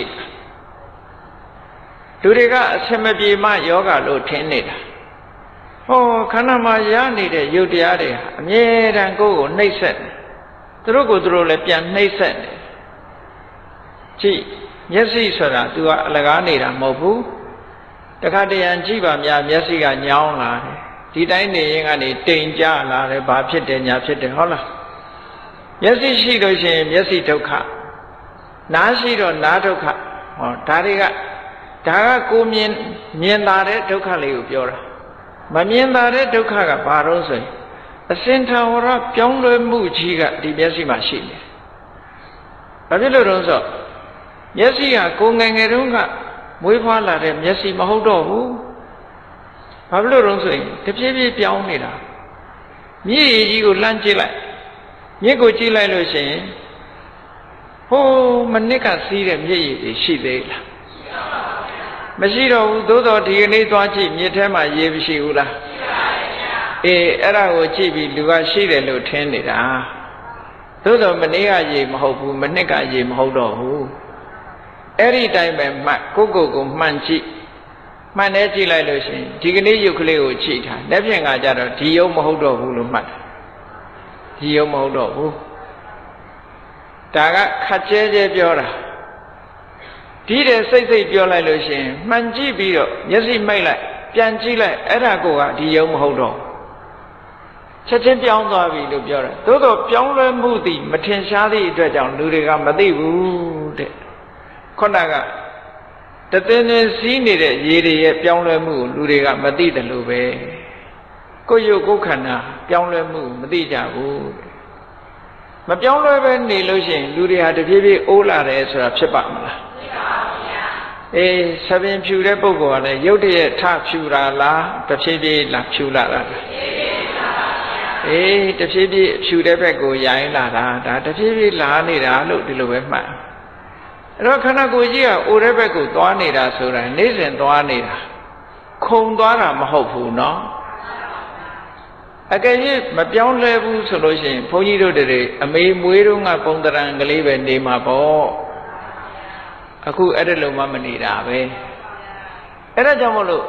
လူတွေကအစမပြေမှယောဂလို့ထင်နေတာဟောခန္ဓာမှာရနေတဲ့ယုတ်တရားတွေအမြဲတမ်းကိုယ်ကိုနှိပ်စက်တယ်သူတို့ကိုယ်သူတို့လည်းပြန်နှိပ်စက်တယ်ကြည့်မျက်စိဆိုတာ तू ကအလကားနေတာမဟုတ်ဘူးတခါတရံကြည့်ပါများမျက်စိကညောင်းလာတယ်ဒီတိုင်းနေရင်ကနေတိမ်ကြလာတယ်ဘာဖြစ်တယ်ညာဖြစ်တယ်ဟုတ်လားမျက်စိရှိလို့ရှိရင်မျက်စိဒုက္ခနားရှိတော့နားဒုက္ခဟောဒါကကိုမြင်သာတဲ့ဒုက္ခလေးကိုပြောတာမမြင်သာတဲ့ဒုက္ခကဘာလို့ဆိုရင်အစင်ထာဝရပြောင်းလဲမှုကြီးကဒီမျက်စိမှာရှိနေဘာဖြစ်လို့လဲဆိုတော့မျက်စိကကိုငယ်ငယ်တုန်းကမွေးဖွားလာတဲ့မျက်စိမဟုတ်တော့ဘူးဘာဖြစ်လို့လဲဆိုရင်တဖြည်းဖြည်းပြောင်းနေတာမြည်ရည်ကြီးကိုလှမ်းကြည့်လိုက်မြစ်ကိုကြည့်လိုက်လို့ရှိရင်ဟိုးမနစ်ကစီးတဲ့မြည်ရည်တွေရှိသေးလားမရှိတော့ဘူးသို့တော်ဒီကနေ့သွားကြည့်မြစ်ထဲမှာရေမရှိဘူးလားအေးအဲ့ဒါကိုကြည့်ပြီးလူကရှိတယ်လို့ထင်နေတာသို့တော်မနေ့ကရေမဟုတ်ဘူးမနှစ်ကရေမဟုတ်တော့ဘူးအဲ့ဒီတိုင်းပဲမှတ်ကိုမှန်ကြည့်မှန်နေကြည့်လိုက်လို့ရှိရင်ဒီကနေ့ရုပ်ကလေးကိုကြည့်ထားလက်ဖြင့်ကကြတော့ဒီရုပ်မဟုတ်တော့ဘူးလို့မှတ်တယ်ဒီရုပ်မဟုတ်တော့ဘူးဒါကခက်ကျဲကျဲပြောတာဒီတဲ့စိတ်ပြောလိုက်လို့ရှိရင်မှန်ကြည့်ပြီးတော့မျက်စိမိတ်လိုက်ပြန်ကြည့်လိုက်အဲ့ဒါကိုကဒီရုပ်မဟုတ်တော့ချက်ချင်းပြောင်းသွားပြီလို့ပြောတယ်သို့တော့ပြောင်းလဲမှုသည်မထင်ရှားသည့်အတွက်ကြောင့်လူတွေကမသိဘူးတဲ့ခုနကတသင်းသင်းစီးနေတဲ့ရေတွေရဲ့ပြောင်းလဲမှုကိုလူတွေကမသိတယ်လို့ပဲကိုယ်ရုပ်ကိုယ်ခန္ဓာပြောင်းလဲမှုမသိကြဘူးမပြောင်းလဲပဲနေလို့ရှိရင်လူတွေဟာတဖြည်းဖြည်းအိုးလာတယ်ဆိုတာဖြစ်ပါမလားအေးသပင်ဖြူတဲ့ပုဂ္ဂိုလ်ကလည်းရုပ်တရက်ထဖြူတာလားတဖြည်းဖြည်းလာဖြူလာတာလားအေးတဖြည်းဖြည်းဖြူတဲ့ဘက်ကိုရိုင်းလာတာဒါတဖြည်းဖြည်းလာနေတာလို့ဒီလိုပဲမှတ်အဲ့တော့ခန္ဓာကိုယ်ကြီးကအိုတဲ့ဘက်ကိုသွားနေတာဆိုတာနေ့စဉ်သွားနေတာခုံသွားတာမဟုတ်ဘူးနော်အကယ်၍မပြောင်းလဲဘူးဆိုလို့ရှိရင်ဘုန်းကြီးတို့တွေအမေမွေးတုန်းကပုံတရံကလေးပဲနေမှာပေါ့အခုအဲ့ဒါလုံးမနေတာပဲအဲ့ဒါကြောင့်မို့လို့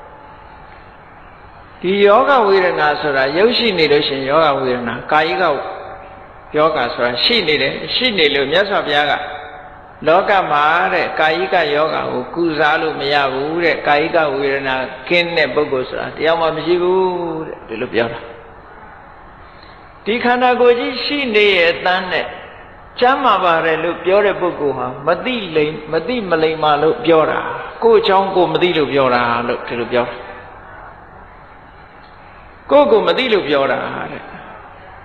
ဒီယောဂဝေဒနာဆိုတာရုပ်ရှိနေလို့ရှိရင်ယောဂဝေဒနာကာယိကယောဂဆိုတာရှိနေတယ်ရှိနေလို့မြတ်စွာဘုရားကလောကမှာတဲ့ကာယိကယောဂကိုကုစားလို့မရဘူးတဲ့ကာယိကဝေဒနာကင်းတဲ့ပုဂ္ဂိုလ်ဆိုတာတရားမှမရှိဘူးတဲ့ဒီလိုပြောတာဒီခန္ဓာကိုယ်ကြီးရှိနေရဲ့အတန်းနဲ့ကျမ်းမာပါတယ်လို့ပြောတဲ့ပုဂ္ဂိုလ်ဟာမသိမလိမ္မာလို့ပြောတာကိုယ်ချောင်းကိုမသိလို့ပြောတာလို့ဒီလိုပြောတာကိုယ်မသိလို့ပြောတာတဲ့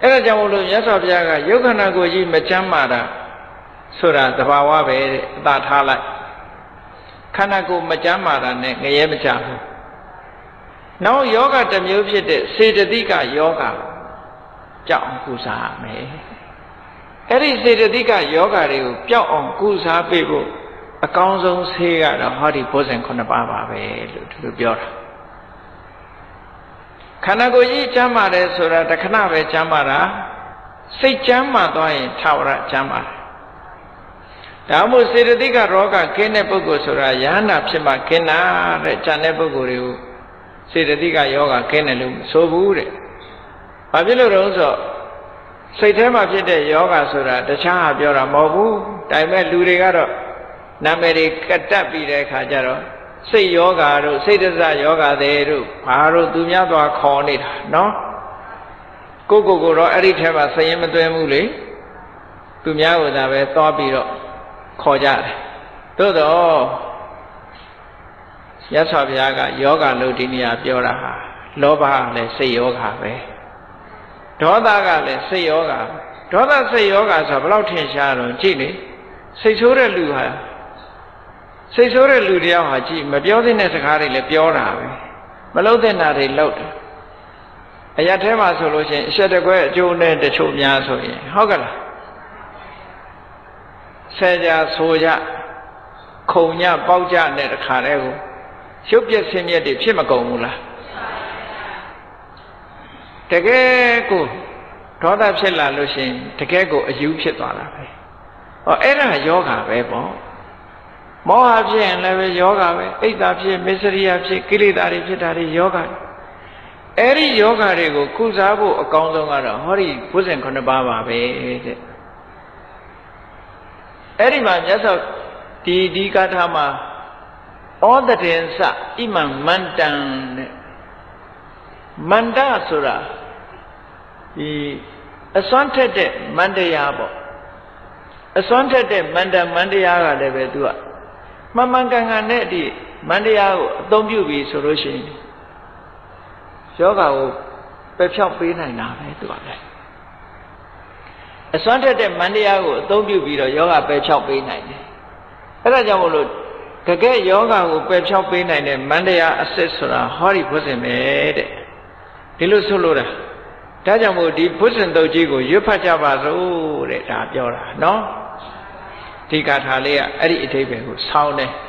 အဲ့ဒါကြောင့်မို့လို့မြတ်စွာဘုရားကယုတ်ခန္ဓာကိုယ်ကြီးမချမ်းမာတာဆိုတာသဘာဝပဲအသာထားလိုက်ခန္ဓာကိုယ်မချမ်းမာတာနဲ့ငရဲမချဘူးနောက်ယောဂတစ်မျိုးဖြစ်တဲ့စေတသိကယောဂကြောက်အောင်ကုစားရမယ်အဲ့ဒီစေတသိကယောဂတွေကိုပျောက်အောင်ကုစားပေးဖို့အကောင်းဆုံးဆေးကတော့ဟောဒီဘုဇင်9ပါးပါပဲလို့သူတို့ပြောတာခန္ဓာကိုယ်ကြီးချမ်းမာတယ်ဆိုတာတခဏပဲချမ်းမာတာစိတ်ချမ်းမာသွားရင်ထာဝရချမ်းမာတယ်ဒါမှမဟုတ်စေတသိကရောဂကင်းတဲ့ပုဂ္ဂိုလ်ဆိုတာယဟနာဖြစ်မှကင်းတာတဲ့ဉာဏ်တဲ့ပုဂ္ဂိုလ်တွေကိုစေတသိကယောဂကင်းတယ်လို့ဆိုဘူးတဲ့ဘာဖြစ်လို့လဲဆိုတော့စိတ်ထဲမှာဖြစ်တဲ့ယောဂဆိုတာတခြားဟာပြောတာမဟုတ်ဘူးဒါပေမဲ့လူတွေကတော့နာမည်တွေကတက်ပြီးတဲ့အခါကျတော့စိတ်ယောဂတို့စိတ်တစယောဂတွေတို့ဘာတို့သူများသွားခေါ်နေတာနော်ကိုတော့အဲ့ဒီထဲမှာစရင်မသွင်းဘူးလေသူများကသာပဲသွားပြီးတော့ခေါ်ကြတယ်သို့တော့ရသော်ဘုရားကယောဂလို့ဒီနေရာပြောတာဟာလောဘကလည်းစိတ်ယောဂပဲဒေါသကလည်းစိတ်ယောဂဒေါသစိတ်ယောဂဆိုဘယ်လောက်ထင်ရှားတော့ကြည့်လေစိတ်ဆိုးတဲ့လူဟာစိတ်ဆိုးတဲ့လူတယောက်ဟာကြည့်မပြောသင့်တဲ့စကားတွေလည်းပြောတာပဲမလုပ်သင့်တာတွေလုပ်တယ်အရာထဲမှာဆိုလို့ရှိရင်အရှက်တကွဲအကျိုးနဲ့တချို့များဆိုရင်ဟုတ်ကလားဆဲကြဆိုကြခုံညပေါက်ကြနဲ့တခါတည်းကိုရုပ်ပြက်ဆင်းရဲတွေဖြစ်မကုန်ဘူးလားတကယ်ကိုဒေါသဖြစ်လာလို့ရှိရင်တကယ်ကိုအယူဖြစ်သွားတာပဲဟောအဲ့ဒါယောဂပဲပေါ့မောဟဖြစ်ရင်လည်းပဲယောဂပဲအိတ်သာဖြစ်မစ္စရိယဖြစ်ကိလေသာတွေဖြစ်တာတွေယောဂအဲ့ဒီယောဂတွေကိုကုစားဖို့အကောင်းဆုံးကတော့ဟောဒီဘုဇင်9ပါးပါပဲတဲ့အဲ့ဒီမှာမြတ်စွာဒီဂါထာမှာဩတတင်စဣမံမန္တံတဲ့မန္တဆိုတာဒီအစွမ်းထက်တဲ့မန္တရားပေါ့အစွမ်းထက်တဲ့မန္တရားကလည်းပဲသူကမှန်မှန်ကန်ကန်နဲ့ဒီမန္တရားကိုအသုံးပြုပြီးဆိုလို့ရှိရင်ယောဂကိုပယ်ဖြောက်ပေးနိုင်တာပဲသူကလည်းအစွမ်းထက်တဲ့မန္တရားကိုအသုံးပြုပြီးတော့ယောဂပယ်ဖြောက်ပေးနိုင်တယ်အဲ့ဒါကြောင့်မို့လို့တကယ်ယောဂကိုပယ်ဖြောက်ပေးနိုင်တဲ့မန္တရားအစစ်ဆိုတာဟောဒီဘုဇင်ပဲတဲ့ဒီလိုဆိုလို့တာဒါကြောင့်မို့ဒီဘုဇင်တုတ်ကြီးကိုရွတ်ဖတ်ကြပါစို့တဲ့ဒါပြောတာနော်ဒီဂါထာလေးကအဲ့ဒီအဓိပ္ပာယ်ကိုဆောင်းတယ်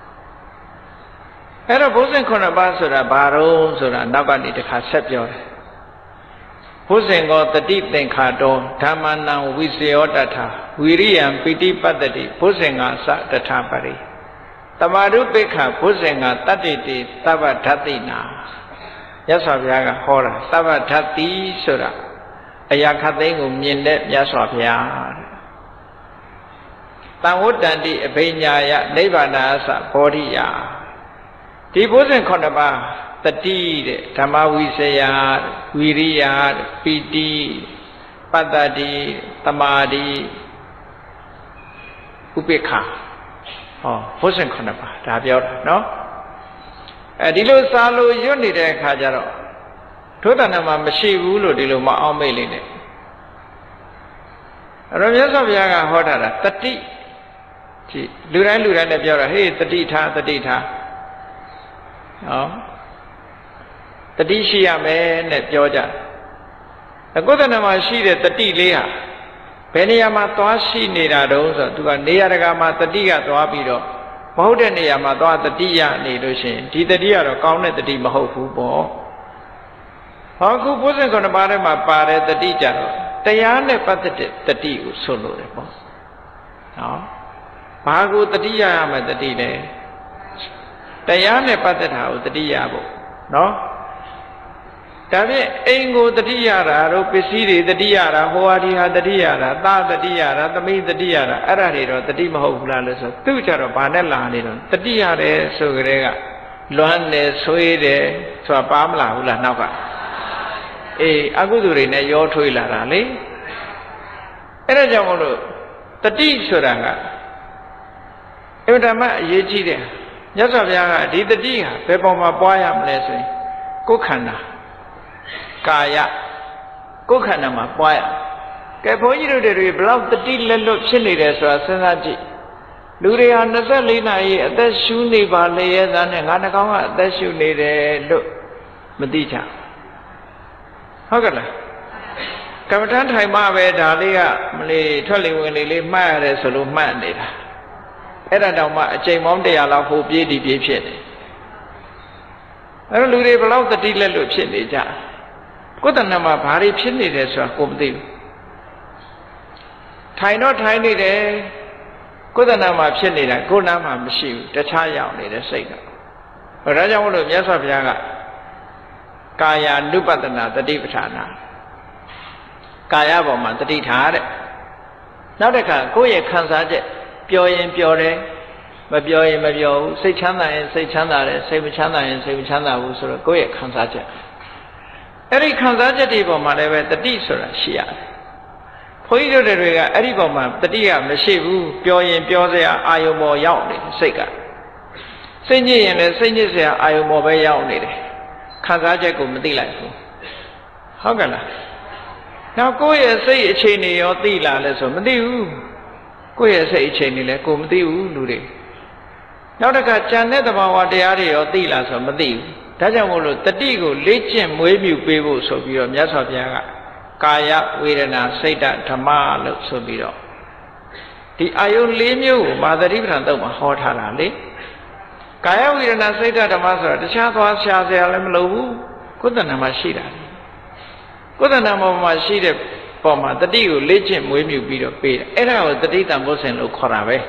အဲ့တော့ဘုဇင်9ပါးဆိုတာဘာတော့ဆိုတာနောက်ကနေတစ်ခါဆက်ပြောတယ်ဘုဇင်ကောတတိသင်္ခါတောဓမ္မနံဝိစယောတထဝိရိယံပိတိပတ္တိဘုဇင်္ဂသတထပရိတမရုပိခဘုဇင်္ဂတတ္တိတိသဗ္ဗဓတ္တိနာမြတ်စွာဘုရားကဟောတာသဗ္ဗဓတ္တိဆိုတာအရာခတ်သိမ်းကိုမြင်တဲ့မြတ်စွာဘုရားတဲ့တံဝတ္တန္တိအဘိညာယနိဗ္ဗာနာသဘောဓိယဒီဘုဇင်9ပါးတတိတဲ့ဓမ္မဝိစယဝိရိယပိတိပတ္တိသမာဓိဥပေက္ခဟောဘုဇင်9ပါးဒါပြောတာနော်ဒီလိုစာလို့ရွတ်နေတဲ့အခါကျတော့ဒုသနာမှာမရှိဘူးလို့ဒီလိုမအောင်မိတ်လေးနဲ့အဲ့တော့မြတ်စွာဘုရားကဟောထားတာတတိကြည့်လူတိုင်းနဲ့ပြောတာဟေးတတိထားနော်တတိရှိရမယ်နဲ့ပြောကြအခုသနာမှာရှိတဲ့တတိလေးဟာဘယ်နေရာမှာသွားရှိနေတာတုံးဆိုတော့သူကနေရာတကာမှာတတိကသွားပြီးတော့မဟုတ်တဲ့နေရာမှာသွားတတိယနေလို့ရှိရင်ဒီတတိကတော့ကောင်းတဲ့တတိမဟုတ်ဘူးပေါ့ဟောခုဘုဇင်9ပါးထဲမှာပါတဲ့တတိကြတော့တရားနဲ့ပတ်သက်တဲ့တတိကိုဆိုလို့တယ်ပေါ့နော်ဘာကိုတတိယရမယ်တတိလဲတရားနဲ့ပတ်သက်တာကိုတတိယဖို့နော်ဒါဖြင့်အိမ်ကိုတတိယတာတို့ပစ္စည်းတွေတတိယတာဟောဟာဒီဟာတတိယတာသားတတိယတာသမီးတတိယတာအဲ့ဒါတွေတော့တတိမဟုတ်ဘူးလားလို့ဆိုသူ့ကြတော့ဘာနဲ့လာနေတော့တတိယတယ်ဆိုကြတဲ့ကလွမ်းတယ်ဆွေးတယ်ဆိုတာပါမလားဘူးလားနောက်ကအေးအကုသိုလ်တွေနဲ့ရောထွေးလာတာလေအဲ့ဒါကြောင့်မလို့တတိဆိုတာကအင်မတန်မှအရေးကြီးတယ်မြတ်စွာဘုရားကဒီတတိဟာဘယ်ပေါ်မှာပွားရမလဲဆိုရင်ကိုယ်ခန္ဓာကာယကိုယ်ခန္ဓာမှာပွားရကဲဘုန်းကြီးတို့တွေဘလောက်တတိလက်လွတ်ဖြစ်နေတယ်ဆိုတာစဉ်းစားကြည့်လူတွေဟာ24နာရီအသက်ရှူနေပါလေရဲ့သားနဲ့ငါနှကောင်ကအသက်ရှူနေတယ်လို့မသိကြဟုတ်ကဲ့လားကမ္မဋ္ဌာန်းထိုင်မှပဲဒါလေးကမလေးထွက်လေဝင်လေလေးမှတ်ရတယ်ဆိုလို့မှတ်နေတာအဲ့ဒါတောင်မှအချိန်ပေါင်း100လောက်ဟိုပြေးဒီပြေးဖြစ်နေအဲ့တော့လူတွေဘလောက်တတိလက်လွတ်ဖြစ်နေကြကိုယ်တဏ္ဍမှာဘာတွေဖြစ်နေတယ်ဆိုတာကိုမသိဘူးထိုင်တော့ထိုင်နေတယ်ကိုယ်တဏ္ဍမှာဖြစ်နေတာကိုယ်နာမှာမရှိဘူးတခြားရောက်နေတဲ့စိတ်ကဒါကြောင့်မလို့မြတ်စွာဘုရားကကာယ ानु ပတနာတတိပဋ္ဌာနာကာယပေါ်မှာတတိထားတဲ့နောက်တစ်ခါကိုယ့်ရဲ့ခံစားချက်ပျော်ရင်ပျော်တယ်မပျော်ရင်မပျော်ဘူးစိတ်ချမ်းသာရင်စိတ်ချမ်းသာတယ်စိတ်မချမ်းသာရင်စိတ်မချမ်းသာဘူးဆိုတော့ကိုယ့်ရဲ့ခံစားချက်အဲ့ဒီခံစားချက်တွေပေါ်မှာလည်းပဲတတိဆိုတာရှိရတယ်ဘုန်းကြီးတို့တွေကအဲ့ဒီပေါ်မှာတတိကမရှိဘူးပျော်ရင်ပျော်စရာအာယုံပေါ်ရောက်နေစိတ်ကစိတ်ညစ်ရင်လည်းစိတ်ညစ်စရာအာယုံပေါ်ပဲရောက်နေတယ်ခံစားချက်ကိုမသိလိုက်ဘူးဟုတ်ကဲ့လားနောက်ကိုယ့်ရဲ့စိတ်အခြေအနေရောသိလာလဲဆိုမသိဘူးကိုယ့်ရဲ့စိတ်အခြေအနေလဲကိုမသိဘူးလူတွေနောက်တစ်ခါကြံတဲ့သဘာဝတရားတွေရောသိလာဆိုမသိဘူးဒါကြောင့်မို့လို့တတိကိုလေ့ကျင့်မွေးမြူပေးဖို့ဆိုပြီးတော့မြတ်စွာဘုရားကကာယဝေဒနာစိတ်ဓမ္မလို့ဆိုပြီးတော့ဒီအာယု၄မျိုးကိုမာသတိပဋ္ဌာန်တုတ်မှာဟောထားတာလေကာယဝေဒနာစိတ်ဓမ္မဆိုတာတခြားသွားရှာစရာလည်းမလိုဘူးကိုယ်တဏ္ဍာမှာရှိတာလေကိုယ်တဏ္ဍာမှာရှိတဲ့ပေါ်မှာတတိကိုလေ့ကျင့်မွေးမြူပြီးတော့ပေးတယ်အဲ့ဒါကိုတတိတံဘောဇဉ်လို့ခေါ်တာပဲ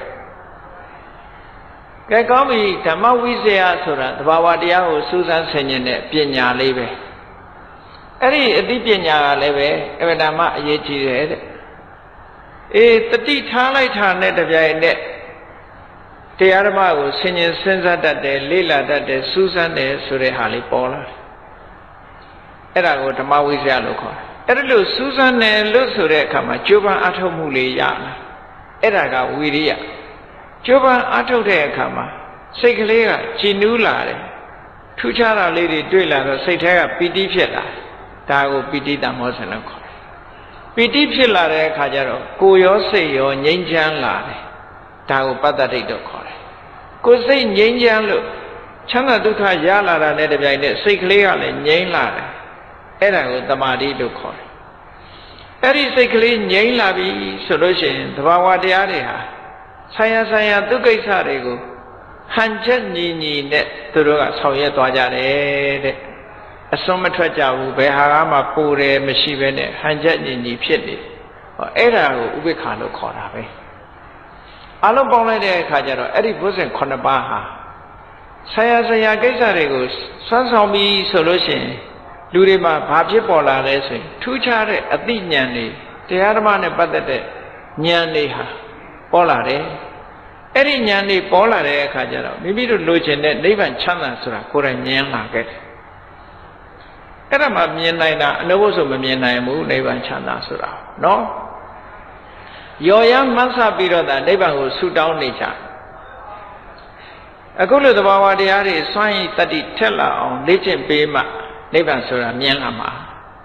ကဲကောင်းပြီဓမ္မဝိဇ္ဇာဆိုတာသဘာဝတရားကိုစူးစမ်းဆင်ခြင်တဲ့ပညာလေးပဲအဲ့ဒီအသိပညာကလည်းပဲအမှန်တမ်းအရေးကြီးတယ်တဲ့အေးတတိထားလိုက်တာနဲ့တပြိုင်နက်တရားဓမ္မကိုဆင်ခြင်စဉ်းစားတတ်တယ်လေ့လာတတ်တယ်စူးစမ်းတယ်ဆိုတဲ့ဟာလေးပေါ်လာတယ်အဲ့ဒါကိုဓမ္မဝိဇ္ဇာလို့ခေါ်တယ်အဲ့ဒါလို့စူးစမ်းတယ်လို့ဆိုတဲ့အခါမှာကြိုးပမ်းအထောက်မှုလေးရလာအဲ့ဒါကဝိရိယကြိုးပမ်းအထုတ်တဲ့အခါမှာစိတ်ကလေးကကြည်နူးလာတယ်ထူးခြားတာလေးတွေတွေ့လာတော့စိတ်ထဲကပီတိဖြစ်လာဒါကိုပီတိတမောဇဉ်လို့ခေါ်တယ်ပီတိဖြစ်လာတဲ့အခါကျတော့ကိုယ်ရောစိတ်ရောငြိမ်းချမ်းလာတယ်ဒါကိုပတ္တတိတ်လို့ခေါ်တယ်ကိုယ်စိတ်ငြိမ်းချမ်းလို့ချမ်းသာဒုက္ခရလာတာနဲ့တပြိုင်နက်စိတ်ကလေးကလည်းငြိမ်းလာတယ်အဲ့ဒါကိုတမာတိလို့ခေါ်တယ်အဲ့ဒီစိတ်ကလေးငြိမ်းလာပြီဆိုလို့ရှိရင်သဘာဝတရားတွေဟာဆိုင်ရာဒုက္ခိစ္စတွေကိုဟန်ချက်ညီညီနဲ့သူတို့ကဆောင်ရွက်သွားကြတယ်တဲ့အစွန်းမထွက်ကြဘူးဘယ်ဟာမှပူတယ်မရှိဘဲနဲ့ဟန်ချက်ညီညီဖြစ်နေအဲ့ဒါကိုဥပိ္ပခာလို့ခေါ်တာပဲအလုံးပေါင်းလိုက်တဲ့အခါကျတော့အဲ့ဒီဘုဇဉ်9ပါးဟာဆိုင်ရာကိစ္စတွေကိုစွမ်းဆောင်ပြီးဆိုလို့ရှိရင်လူတွေမှာဘာဖြစ်ပေါ်လာလဲဆိုရင်ထူးခြားတဲ့အသိဉာဏ်တွေတရားဓမ္မနဲ့ပတ်သက်တဲ့ဉာဏ်တွေဟာပေါ်လာတယ်အဲ့ဒီဉာဏ်တွေပေါ်လာတဲ့အခါကျတော့မိမိတို့လိုချင်တဲ့နိဗ္ဗာန်ချမ်းသာဆိုတာကိုယ်တိုင်မြင်လာခဲ့တယ်အဲ့ဒါမှမြင်နိုင်တာအနုဘုဆိုမမြင်နိုင်ဘူးနိဗ္ဗာန်ချမ်းသာဆိုတာနော်ရော်ရမ်းမှတ်ဆပြီးတော့ဒါနိဗ္ဗာန်ကိုဆူတောင်းနေကြအခုလိုသဘာဝတရားတွေစွန့်ရည်တတိထက်လာအောင်လေ့ကျင့်ပေးမှနိဗ္ဗာန်ဆိုတာမြင်လာမှာ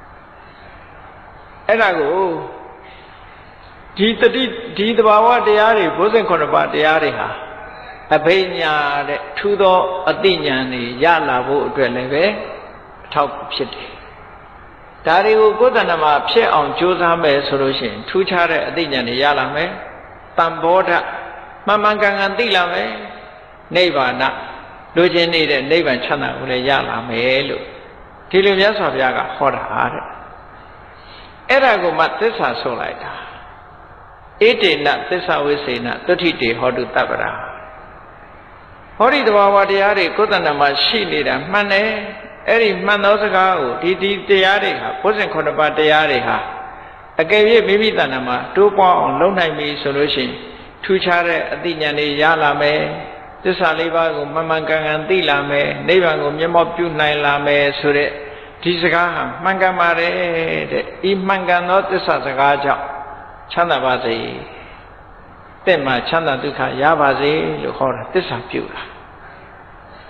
အဲ့ဒါကိုဒီတတိဒီသဘာဝတရားတွေဘုဇဉ်9ပါးတရားတွေဟာအဘိညာတဲ့ထူးသောအသိဉာဏ်တွေရလာဖို့အတွက်လည်းပဲအထောက်ဖြစ်တယ်ဒါတွေကိုကိုယ်တဏ္ဍမှာဖြစ်အောင်ကြိုးစားမယ်ဆိုလို့ရှိရင်ထူးခြားတဲ့အသိဉာဏ်တွေရလာမယ်တံဘောဓမှန်မှန်ကန်ကန်သိလာမယ်နိဗ္ဗာန်လိုချင်နေတဲ့နိဗ္ဗာန်ချမ်းသာကိုလည်းရလာမယ်လို့ဒီလိုမြတ်စွာဘုရားကဟောတာတဲ့အဲ့ဒါကိုမှသစ္စာဆိုလိုက်တာဧတေနသစ္စာဝိစေနသုဋ္ဌိတေဟောတုတပ္ပရာဟောဒီတဘာဝတရားတွေကိုယ်တဏ္ဍမှာရှိနေတာမှန်တယ်အဲ့ဒီမှန်သောစကားကိုဒီတရားတွေဟာဘုဇဉ်9ပါးတရားတွေဟာအကယ်၍မိမိတဏ္ဍမှာတိုးပွားအောင်လုပ်နိုင်ပြီဆိုလို့ရှိရင်ထူးခြားတဲ့အသိဉာဏ်တွေရလာမယ်သစ္စာလေးပါးကိုမှန်မှန်ကန်ကန်သိလာမယ်နိဗ္ဗာန်ကိုမျက်မှောက်ပြုနိုင်လာမယ်ဆိုတဲ့ဒီစကားဟာမှန်ကန်ပါတယ်တဲ့ဤမှန်ကန်သောသစ္စာစကားကြောင့်ချမ်းသာပါစေတဲ့မှာချမ်းသာဒုက္ခရပါစေလို့ခေါ်တာသစ္စာပြုတာ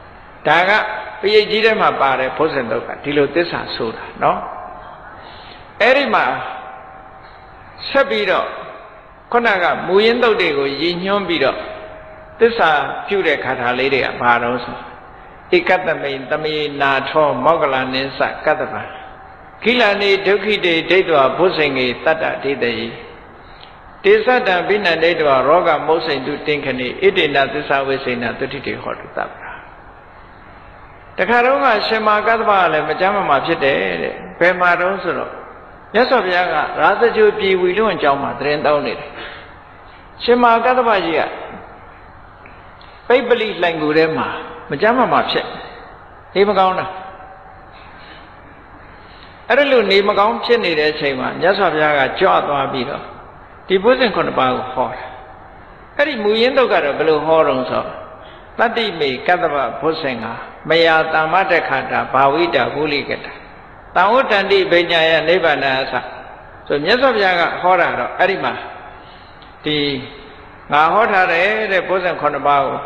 ဒါကပိဋိကြီးထဲမှာပါတယ်ဘုဇဉ်တုတ်ကဒီလိုသစ္စာဆိုတာနော် Erima Sabiro Konaga Muyin Dodego Yin Bido This are pure Catalina Baros Ikatame Tami Nato Mogala Nisa Katava Kilani Duki de Dedua Busingi Tata Didei Desata Bina Dedua Roga Mosin to Tinkani Idina Tisa Wesina to Titi Hotabra The Karunga Shema Katava Majama Machete Pema Rosoro Yes of Yaga rather you be we do and Jama drain down it Shema Katava Paperly Langurema Majama Mache Himagona I don't know name account Chenny de Chema, just of Yaga Jot Bido. The Busan Konabao Hor. Harry Muyendo got a blue horn so. Tati me Katava Pusenga, Maya Tamata Kata, Bawita, Huligata. Tautandi Benya Nebanasa. So yes of Yaga Hora, Arima. The Nahota, the Busan Konabao.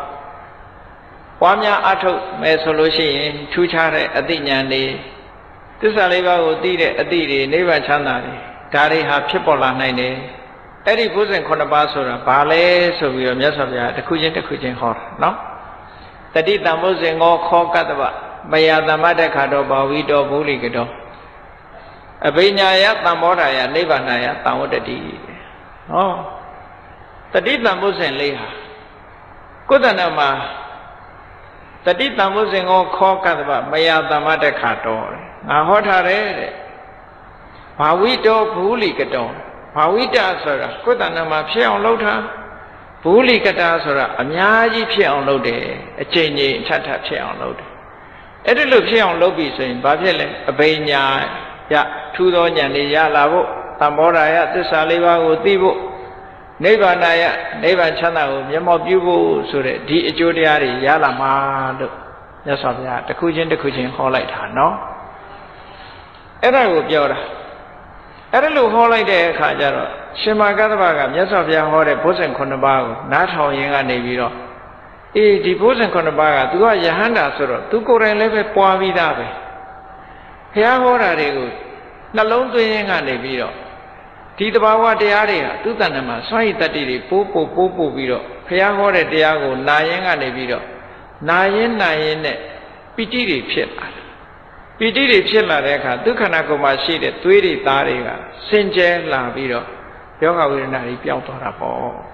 Wamya Ato, Mesolushi, Chuchare, Adinyandi. This Aliva did a didi, never chanari. Dari have Chipola nine. Eddie Busan Konabasura, Bale, so we are Yasavia, the Kujin Hor, no? The did the Musing or Kokatava, Maya the Madakado, Bawido, Buligado. A Binyaya, Tamoraya, Nevanaya, Tamodadi. Oh, the did the Musin Leha. Kudanama. The did the Musing or Kokatava, Maya the Madakato. Ahotare Pawito Pulicaton, Pawita Sora, Kutanama Pion Lota, Pulicata Sora, Amyaji Pion Lode, a change Tata Pion Lode. Edilu Pion Lobis in Babele, a Benya, Ya, Tudonia, Yalavo, Tamboraya, the Saliva, Utibo, Nevanaya, Nevan Chana, Yamobubu, Sure, Di Judiari, Yalama, Yasavia, the Kujin Holite, no? Era will be order. Era look holiday Kajaro, Shimagadabaga, Yasavia Hore, Bosan Konabago, not how young and Neviro. E. the Bosan Konabaga, do a Yahanda Soro, to go and live a poor vidabe. Here are they good. Nalone to young and Neviro. Tidabawa de area, Tutanama, Swai Tati, Popo Viro, Here Hore Diago, Nayan and Neviro. Nayan, Pitiri Pit. Pitiri Chilareka, Dukanakoma sheet, Twiri Tariga, Sinje La Viro, Yoga will not be out on a ball.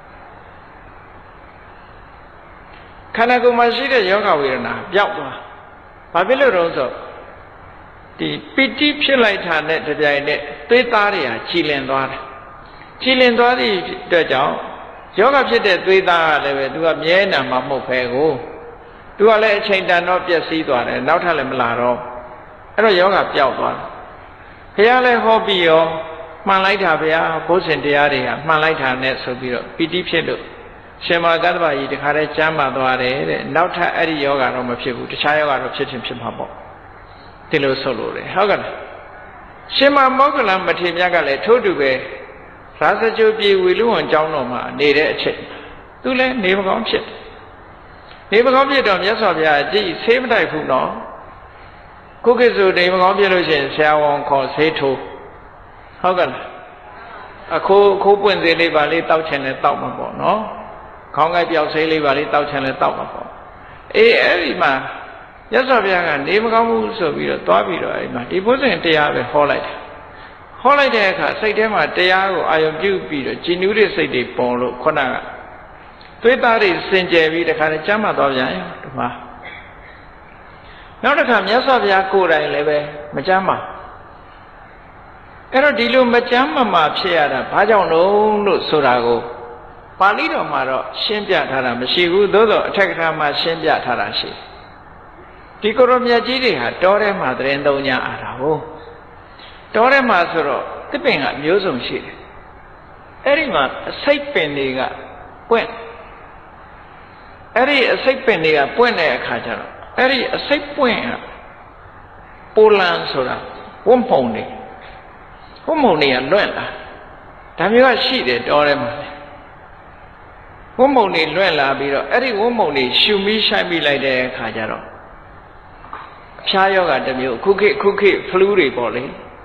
Kanakoma sheet, Yoga will not be out. Pavilla Rosa. The Piti Chilita net the net, Twitaria, Chilean Dwar. Chilean Dwari, the Jow. Yoga Chit, Twita, do a Miena Mamu Pego. Do a let change that not just see one and not tell him Laro. I don't yoga Piao. Here let hobby or Malaita, Bosin Diaria, Malaita net so be Piti Pielo. Shema Gadva, the Hare Jama Dware, not Eddie Yoga Roma Pibu, the child of Chichim Chimhabo. Tilo Solo. Hogan Shema Mogalam Matimiagale told you where Rasa Jobi Willu and Jaunoma needed a chip. Do let name on chip. Never copied on Yasavia, G, same type of no. Cookies would never copy Lucian, shall one call Sato. Hogan a cope when they live a little chen and Taumabo, no? Conga Piao say live a little chen and Taumabo. Every man, Yasavia, never come so be a Tavido, it wasn't Tiago Holiday. Holiday, say them at Tiago, I am due Peter, Ginude say the Polo, Konaga. Twitter is Saint Jerry, the Kanachama Dovia. Now the time Yasavia Kura in Leve, Majama. Erodilu Majama Mapsiada, Pajon no Surago. Palido Maro, Shimbia Taram, Shigu, Dodo, Takama Shimbia Tarashi. Ticoromia Giri had Dore Madre and Donia Arabo. Dore Mazuro, tipping at Musum sheet. Erima, a safe pendiga, when. Eri a sick penny a point a catcher. Eri a sick point. Poland soda. One pony. One pony and Luella. Time you are sheeted or a one pony Luella below. Eri one pony shoot me shabby like the catcher. Chayo at the milk, cookie, flurry body.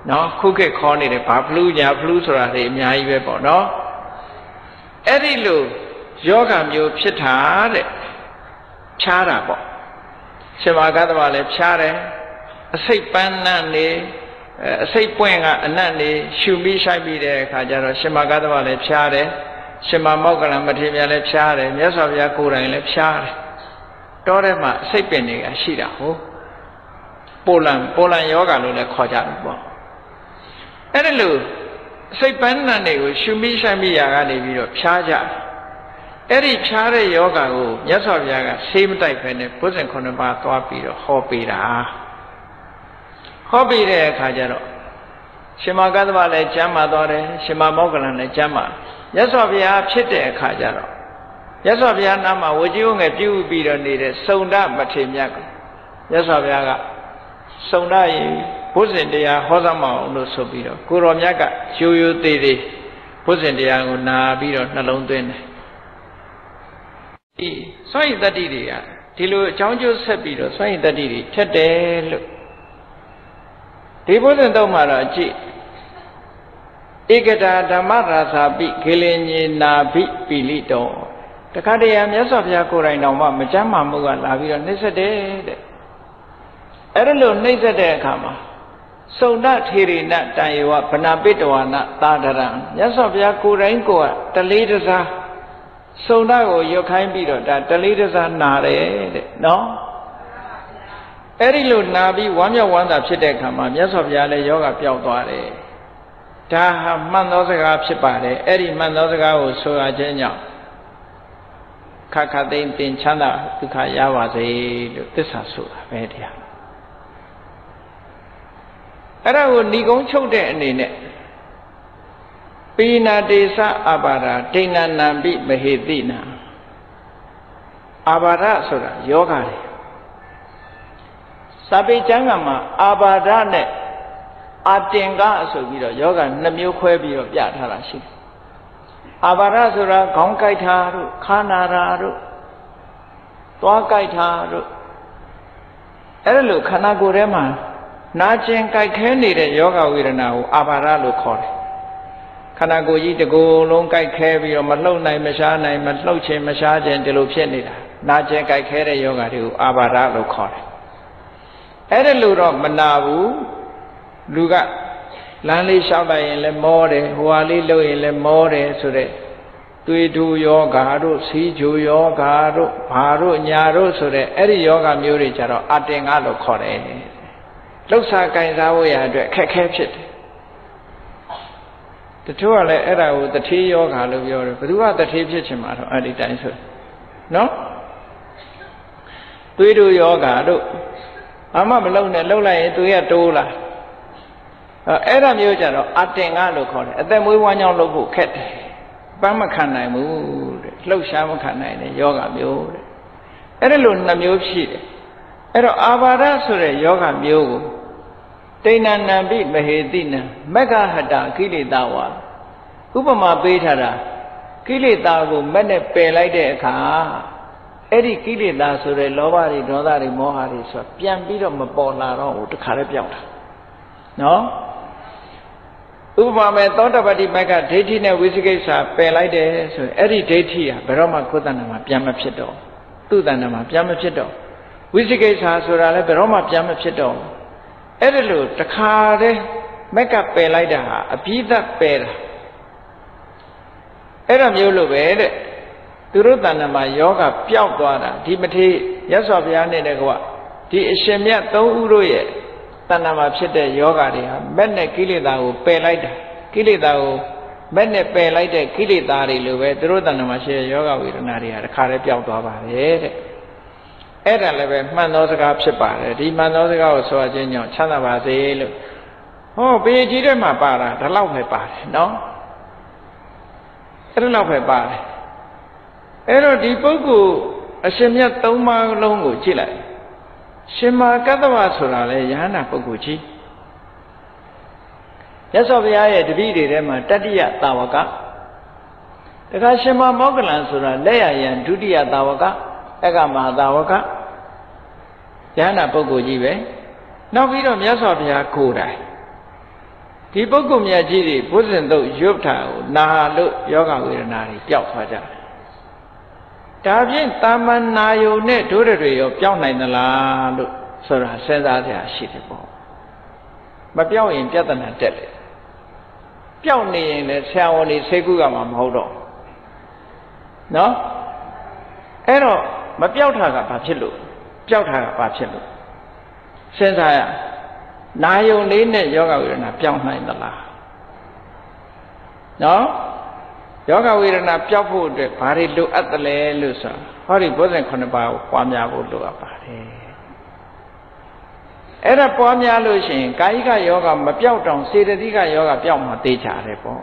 နော်ခုခေတ်ခေါ်နေတယ်ဘာဖလူးညာဖလူးဆိုတာတွေအများကြီးပဲပေါ့နော်အဲ့ဒီလိုယောဂမျိုးဖြစ်တာတဲ့ဖြားတာပေါ့ရှင်မာကတ္တဗလည်းဖြားတယ်အစိတ်ပန်းနတ်နေအစိတ်ပွင့်ကအနတ်နေရှုပြီးရှိုက်ပြီးတဲ့အခါကျတော့ရှင်မာကတ္တဗလည်းဖြားတယ်ရှင်မာမောက္ကလံမထေရလည်းဖြားတယ်မြတ်စွာဘုရားကိုယ်တိုင်လည်းဖြားတယ်တောထဲမှာအစိတ်ပင်တွေကရှိတာဟုတ်ပိုလန်ယောဂလို့လည်းခေါ်ကြတယ်ပေါ့အဲ့ဒါလို့အစိတ်ပန်းနတ်တွေကိုရှုပြီးရှိုက်ပြီးရာကနေပြီးတော့ဖြားကြတယ်အဲ့ဒီဖြားတဲ့ယောဂကိုမြတ်စွာဘုရားကဆေးမတိုက်ပဲနဲ့ဘုဇင်9ပါးသွားပြီးတော့ဟောပေးတာဟောပေးတဲ့အခါကျတော့ရှင်မာကတ္တဗလည်းကျမ်းမာသွားတယ်ရှင်မာမောက္ကလံလည်းကျမ်းမာမြတ်စွာဘုရားဖြစ်တဲ့အခါကျတော့မြတ်စွာဘုရားနာမှာဝကြီးဝငယ်ပြုပြီးတော့နေတဲ့စုံဒမထေရမြတ်ကမြတ်စွာဘုရားကစုံဒရေဘုဇင်တရားဟောသမောင်းလို့ဆိုပြီးတော့ကိုရောမြတ်ကရိုးရိုးသေးသေးဘုဇင်တရားကိုနာပြီးတော့နှလုံးသွင်းတယ်ဒီစွန့်ရည်တတ္တိတွေကဒီလိုအကြောင်းကျိုးဆက်ပြီးတော့စွန့်ရည်တတ္တိတွေထက်တယ်လို့ဒီဘုဇင်တော့မှာတော့ကြည့်ဧကတာဓမ္မရာသာပိခေလင်ညေနာပိပိလိတောတခါတည်းရမြတ်စွာဘုရားကိုယ်တိုင်တော်မှမကြမ်းမာမှုကလာပြီးတော့နှိမ့်ဆက်တယ်တဲ့အဲ့ဒါလို့နှိမ့်ဆက်တဲ့အခါမှာစုံဒထေရိနတန်ယောဗနာပိတဝါနသာဒရံမြတ်စွာဘုရားကိုယ်တိုင်ကိုယ်ကတလေးတစားစုံဒကိုရွတ်ခိုင်းပြီးတော့ဒါတလေးတစားနာတယ်တဲ့နော်အဲ့ဒီလိုနာပြီးဝမ်းမြောက်ဝမ်းသာဖြစ်တဲ့အခါမှာမြတ်စွာဘုရားလည်းယောဂပျောက်သွားတယ်ဒါဟာမှန်သောစကားဖြစ်ပါတယ်အဲ့ဒီမှန်သောစကားကိုဆိုရခြင်းကြောင့်ခခသိမ့်တင်ချမ်းသာဒုက္ခရပါစေလို့သစ္စာဆိုတာပဲတရားအဲ့ဒါကိုဏီကုံးချုပ်တဲ့အနေနဲ့ပိနာတေသအာဘာဒဒိဏနံပိမဟေတိနာအာဘာဒဆိုတာယောဂတွေစာပေကျမ်းကမှာအာဘာဒနဲ့အာတင်ကဆိုပြီးတော့ယောဂ2မျိုးခွဲပြီးတော့ပြထားတာရှိတယ်အာဘာဒဆိုတာခေါင်းကိုက်တာတို့ခါနာတာတို့သွားကိုက်တာတို့အဲ့ဒါလို့ခန္ဓာကိုယ်ထဲမှာနာကျင်ကိုက်ခဲနေတဲ့ယောဂဝေဒနာကိုအာဘာဒလို့ခေါ်တယ်ခန္ဓာကိုယ်ကြီးတစ်ကိုယ်လုံးကိုက်ခဲပြီးတော့မလှုပ်နိုင်မရှားနိုင်မလှုပ်ခြင်းမရှားခြင်းဒီလိုဖြစ်နေတာနာကျင်ကိုက်ခဲတဲ့ယောဂတွေကိုအာဘာဒလို့ခေါ်တယ်အဲ့ဒါလို့တော့မနာဘူးလူကလမ်းလေးလျှောက်လိုက်ရင်လည်းမောတယ်ဟိုဟာလေးလှုပ်ရင်လည်းမောတယ်ဆိုတဲ့သွေးထူယောဂါတို့စီးချိုယောဂါတို့ဘာတို့ညာတို့ဆိုတဲ့အဲ့ဒီယောဂမျိုးတွေကြတော့အတင်ကလို့ခေါ်တယ်လှုပ်ရှားကင်စားဖို့ရအတွက်ခက်ခဲဖြစ်တယ်တချို့ကလည်းအဲ့ဒါကိုတထေးယောဂါလို့ပြောတယ်ဘယ်သူကတထေးဖြစ်ချင်မှာတော့အဲ့ဒီတိုင်းဆိုနော်သွေးထူယောဂါတို့ဘာမှမလုပ်နဲ့လှုပ်လိုက်ရင်သွေးကတိုးလာအဲ့ဒါမျိုးကြတော့အတင်ကလို့ခေါ်တယ်အသက်မွေးဝမ်းကြောင်းလုပ်ဖို့ခက်တယ်ပန်းမခံနိုင်ဘူးတဲ့လှုပ်ရှားမခံနိုင်တဲ့ယောဂမျိုးတဲ့အဲ့ဒါလို့2မျိုးရှိတယ်အဲ့တော့အာဘာဒဆိုတဲ့ယောဂမျိုးကိုဒိဏနံပိမဟေတိနံမက္ခဟတကိလေသာဝါဥပမာပေးထားတာကိလေသာကိုမက်နဲ့ပယ်လိုက်တဲ့အခါအဲ့ဒီကိလေသာဆိုတဲ့လောဘတွေဒေါသတွေမောဟတွေဆိုပြန်ပြီးတော့မပေါ်လာတော့ဘူးတခါတည်းပြောင်းတာနော်ဥပမာမဲ့သောတပတ္တိမက္ခဒိဋ္ဌိနဲ့ဝိသိကိစ္စပယ်လိုက်တယ်ဆိုရင်အဲ့ဒီဒိဋ္ဌိဟာဘယ်တော့မှကိုယ်တဏ္ဍာမှာပြန်မဖြစ်တော့သူ့တဏ္ဍာမှာပြန်မဖြစ်တော့ဝိသိကိစ္စဆိုတာလည်းဘယ်တော့မှပြန်မဖြစ်တော့အဲ့ဒါလို့တခါတည်းမက္ခပယ်လိုက်တာဟာအပြီးသက်ပယ်တာအဲ့ဒါမျိုးလို့ပဲတဲ့သူတို့တဏ္ဍာမှာယောဂပျောက်သွားတာဒီမထေရသော်ဘုရားနဲ့တကွဒီအရှင်မြတ်3ဦးတို့ရဲ့တဏ္ဍာမှာဖြစ်တဲ့ယောဂတွေဟာမဲ့နဲ့ကိလေသာကိုပယ်လိုက်တာကိလေသာကိုမဲ့နဲ့ပယ်လိုက်တဲ့ကိလေသာတွေလိုပဲသူတို့တဏ္ဍာမှာရှိတဲ့ယောဂဝေဒနာတွေဟာတခါတည်းပျောက်သွားပါတယ်တဲ့အဲ့ဒါလည်းပဲမှန်သောစကားဖြစ်ပါတယ်ဒီမှန်သောစကားကိုဆိုခြင်းကြောင့်ချမ်းသာပါစေလို့ဟောပေကြီးထဲမှာပါတာဒါလောက်ပဲပါတယ်နော်အဲ့ဒါလောက်ပဲပါတယ်အဲ့တော့ဒီပုဂ္ဂိုလ်အရှင်မြတ်3ပါးလုံးကိုကြည့်လိုက်ရှင်မာကတ္တဝဆိုတာလေယဟန္တာပုဂ္ဂိုလ်ကြီးမြတ်စွာဘုရားရဲ့တပည့်တွေထဲမှာတတိယသာဝကတခါရှင်မာမောက္ကလံဆိုတာလက်ရယံဒုတိယသာဝကအက္ခမဟာသာဝကယဟန္တာပုဂ္ဂိုလ်ကြီးပဲနောက်ပြီးတော့မြတ်စွာဘုရားကိုယ်တိုင်ဒီပုဂ္ဂိုလ်မြတ်ကြီးတွေဘုဇင်တို့ရွတ်တာကိုနာလို့ယောဂဝေဒနာတွေပျောက်သွားကြတယ်ဒါဖြင့်တာမန်နာယုံနဲ့ဒုရတွေရောပျောက်နိုင်သလားလို့ဆိုတာစဉ်းစားကြရရှိတယ်ပေါ့မပျောက်ရင်ပြဿနာတက်တယ်ပျောက်နေရင်လည်းဆရာဝန်တွေစိတ်ကူးကမှမဟုတ်တော့နော်အဲ့တော့မပျောက်တာကဘာဖြစ်လို့ပျောက်တာကဘာဖြစ်လို့စဉ်းစားရနာယုံလေးနဲ့ယောဂဝေဒနာပျောက်နိုင်သလားနော်ယောဂဝေဒနာပျောက်ဖို့အတွက်ဘာတွေလိုအပ်သလဲလို့ဆိုဟောဒီဘုဇင်9ပါးကိုပွားများဖို့လိုအပ်ပါတယ်အဲ့ဒါပွားများလို့ရှိရင်ကာယကယောဂမပျောက်တောင်စေတသိကယောဂပျောက်မှသိချတယ်ပေါ့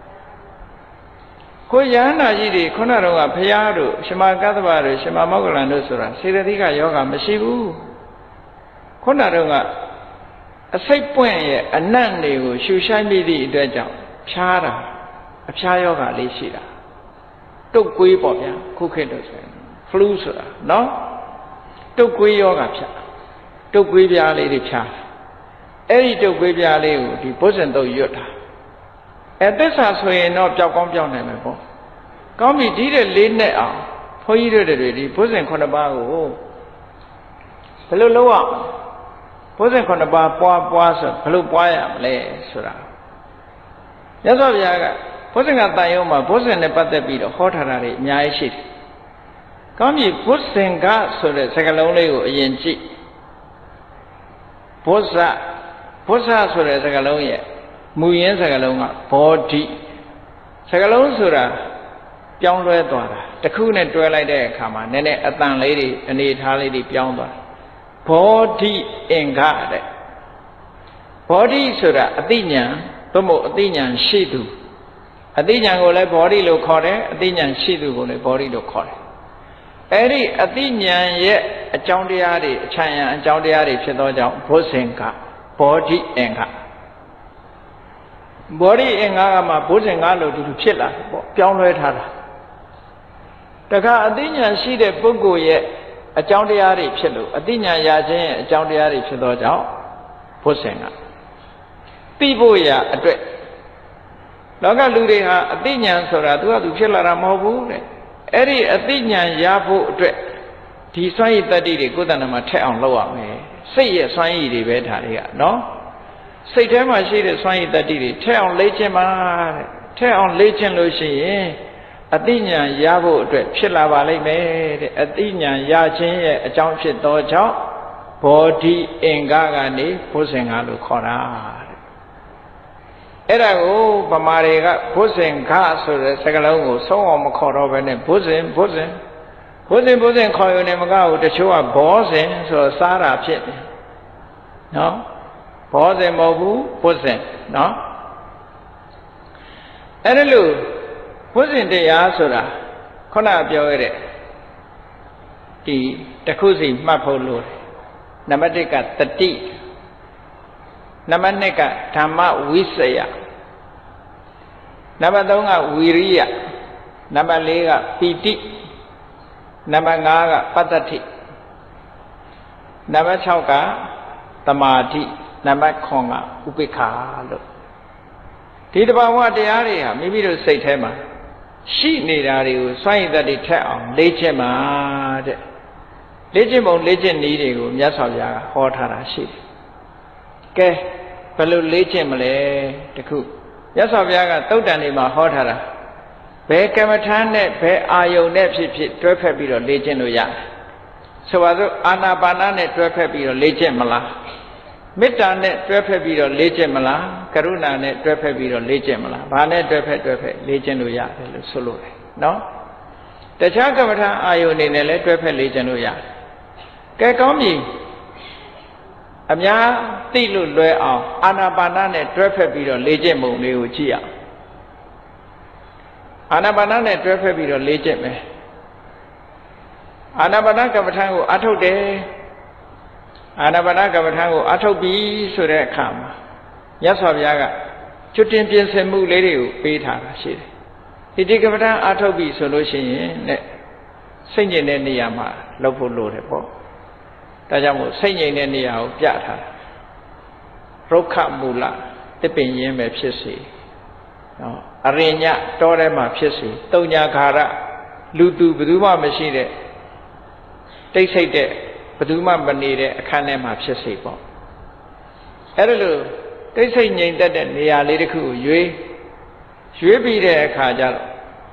ကိုယန္တာကြီးတွေခုနကတော့ဘုရားတို့ရှမကတ္တဗတို့ရှမမောဂ္ဂလန်တို့ဆိုတာစေတသိကယောဂမရှိဘူးခုနကအစိတ်ပွင့်ရဲ့အနတ်တွေကိုရှူရှိုင်းမိသည့်အတွက်ကြောင့်ဖြားတာအဖြားယောဂလေးရှိတာတုတ်ကွေးပေါ့ဗျာခုခေတ်လို့ဆိုရင် flu ဆိုတာနော်တုတ်ကွေးယောဂဖြားတုတ်ကွေးပြားလေးတွေဖြားအဲ့ဒီတုတ်ကွေးပြားလေးကိုဒီဘုဇင်တုတ်ရွတ်တာသစ္စာဆိုရင်တော့ပျောက်ကောင်းပျောက်နိုင်မယ်ပေါ့ကောင်းပြီဒီတဲ့၄နဲ့အောင်ဘုန်းကြီးတို့တွေဒီဘုဇင်9ပါးကိုဘယ်လိုလုပ်အောင်ဘုဇင်9ပါးပွားဆိုဘယ်လိုပွားရမလဲဆိုတာမြတ်စွာဘုရားကဘုဇင်ကတန်ရုံမှာဘုဇင်နဲ့ပတ်သက်ပြီးတော့ဟောထားတာတွေအများကြီးရှိတယ်ကောင်းပြီဘုဇင်ကဆိုတဲ့စကားလုံးလေးကိုအရင်ကြည့်ဘုဇဆိုတဲ့စကားလုံးရဲ့မူရင်းစကားလုံးကဘောဓိစကားလုံးဆိုတာပြောင်းလဲသွားတာတစ်ခုနဲ့တွဲလိုက်တဲ့အခါမှာနည်းနည်းအတန်လေးတွေအနေထားလေးတွေပြောင်းသွားဘောဓိအင်္ဂတဲ့ဘောဓိဆိုတာအသိဉာဏ်သို့မဟုတ်အသိဉာဏ်ရှိသူအသိဉာဏ်ကိုလည်းဘောဓိလို့ခေါ်တယ်အသိဉာဏ်ရှိသူကိုလည်းဘောဓိလို့ခေါ်တယ်အဲ့ဒီအသိဉာဏ်ရဲ့အကြောင်းတရားတွေအချမ်းရံအကြောင်းတရားတွေဖြစ်သောကြောင့်ဘုဇင်ကဘောဓိအင်္ဂဘောဓိအင်္ဂါကမှဘုဇင်ကလို့ဒီလိုဖြစ်လာတယ်ပေါ့ပြောင်းလဲထားတာတခါအသိဉာဏ်ရှိတဲ့ပုဂ္ဂိုလ်ရဲ့အကြောင်းတရားတွေဖြစ်လို့အသိဉာဏ်ရခြင်းရဲ့အကြောင်းတရားတွေဖြစ်သောကြောင့်ဘုဇင်ကသိဖို့ရအတွက်လောကလူတွေဟာအသိဉာဏ်ဆိုတာသူကသူဖြစ်လာတာမဟုတ်ဘူးတဲ့အဲ့ဒီအသိဉာဏ်ရဖို့အတွက်ဒီစွမ်းရည်တတ္တိတွေကိုယ်တဏ္ဍမှာထက်အောင်လုပ်ရမယ်စိတ်ရဲ့စွမ်းရည်တွေပဲဒါတွေကနော်စိတ်ထဲမှာရှိတဲ့စွမ်းရည်တတ္တိတွေထက်အောင်လေ့ကျင့်ပါတဲ့ထက်အောင်လေ့ကျင့်လို့ရှိရင်အသိဉာဏ်ရဖို့အတွက်ဖြစ်လာပါလိမ့်မယ်တဲ့အသိဉာဏ်ရခြင်းရဲ့အကြောင်းဖြစ်သောကြောင့်ဘောဓိအင်္ဂါကနေဘုဇင်္ဂလို့ခေါ်တာအဲ့ဒါကိုဗမာတွေကဘုဇင်္ဂဆိုတဲ့စကားလုံးကိုဆုံးအောင်မခေါ်တော့ဘဲနဲ့ဘုဇင်ခေါ်ရုံနဲ့မကဘူးတချို့ကဘောဇင်ဆိုတော့စားတာဖြစ်တယ်နော်ဘောဇင်မဟုတ်ဘူးဘုဇင်နော်အဲ့ဒါလို့ဘုဇင်တရားဆိုတာခုနပြောရတဲ့ဒီတစ်ခုစီမှတ်ဖို့လို့နံပါတ်1ကတတိနံပါတ်2ကဓမ္မဝိစယနံပါတ်3ကဝီရိယနံပါတ်4ကပီတိနံပါတ်5ကပတ္တတိနံပါတ်6ကသမာဓိနံပါတ်9ကဥပိ္ပခာလို့ဒီတဘာဝတရားတွေဟာမိမိတို့စိတ်ထဲမှာရှိနေတာတွေကိုစွန့်ရည်တတ်တွေထက်အောင်လေ့ကျင့်ပါတဲ့လေ့ကျင့်ပုံလေ့ကျင့်နည်းတွေကိုမြတ်စွာဘုရားကဟောထားတာရှိတယ်။ကဲဘယ်လိုလေ့ကျင့်မလဲတခုမြတ်စွာဘုရားကသုတ်တန်တွေမှာဟောထားတာဘယ်ကမ္မထာနဲ့ဘယ်အာယုန်နဲ့ဖြစ်ဖြစ်တွဲဖက်ပြီးတော့လေ့ကျင့်လို့ရတယ်။ဆိုပါစို့အာနာပါနနဲ့တွဲဖက်ပြီးတော့လေ့ကျင့်မလားမေတ္တာနဲ့တွဲဖက်ပြီးတော့လေ့ကျင့်မလားကရုဏာနဲ့တွဲဖက်ပြီးတော့လေ့ကျင့်မလားဘာနဲ့တွဲဖက်လေ့ကျင့်လို့ရတယ်လို့ဆိုလို့တယ်နော်တခြားကမ္မထာအာယုန်နေနဲ့လည်းတွဲဖက်လေ့ကျင့်လို့ရတယ်ကဲကောင်းပြီအများသိလို့လွယ်အောင်အာနာပါနနဲ့တွဲဖက်ပြီးတော့လေ့ကျင့်ပုံလေးကိုကြည့်ရအောင်အာနာပါနနဲ့တွဲဖက်ပြီးတော့လေ့ကျင့်မယ်အာနာပါနကမ္မထာကိုအထုတ်တယ်အာနာပါနကမ္မထာကိုအထုတ်ပြီဆိုတဲ့အခါမှာမြတ်စွာဘုရားကကျွတ်တင်ပြင်ဆင်မှုလေးတွေကိုပေးထားတာရှိတယ်ဒီကမ္မထာအထုတ်ပြီဆိုလို့ရှိရင်နဲ့စိတ်ငြိမ်တဲ့နေရာမှာလုပ်ဖို့လိုတယ်ပေါ့ဒါကြောင့်မို့စိတ်ငြိမ်တဲ့နေရာကိုပြထားတာရုက္ခမူလတစ်ပင်ရင်းပဲဖြစ်စေနော်အရိညတောထဲမှာဖြစ်စေတုံညာခါရလူသူဘယ်သူမှမရှိတဲ့တိတ်ဆိတ်တဲ့ဘယ်သူမှမနေတဲ့အခန်းထဲမှာဖြစ်စေပေါ့အဲ့ဒါလို့တိတ်ဆိတ်ငြိမ်သက်တဲ့နေရာလေးတစ်ခုကိုရွေးပြီးတဲ့အခါကျတော့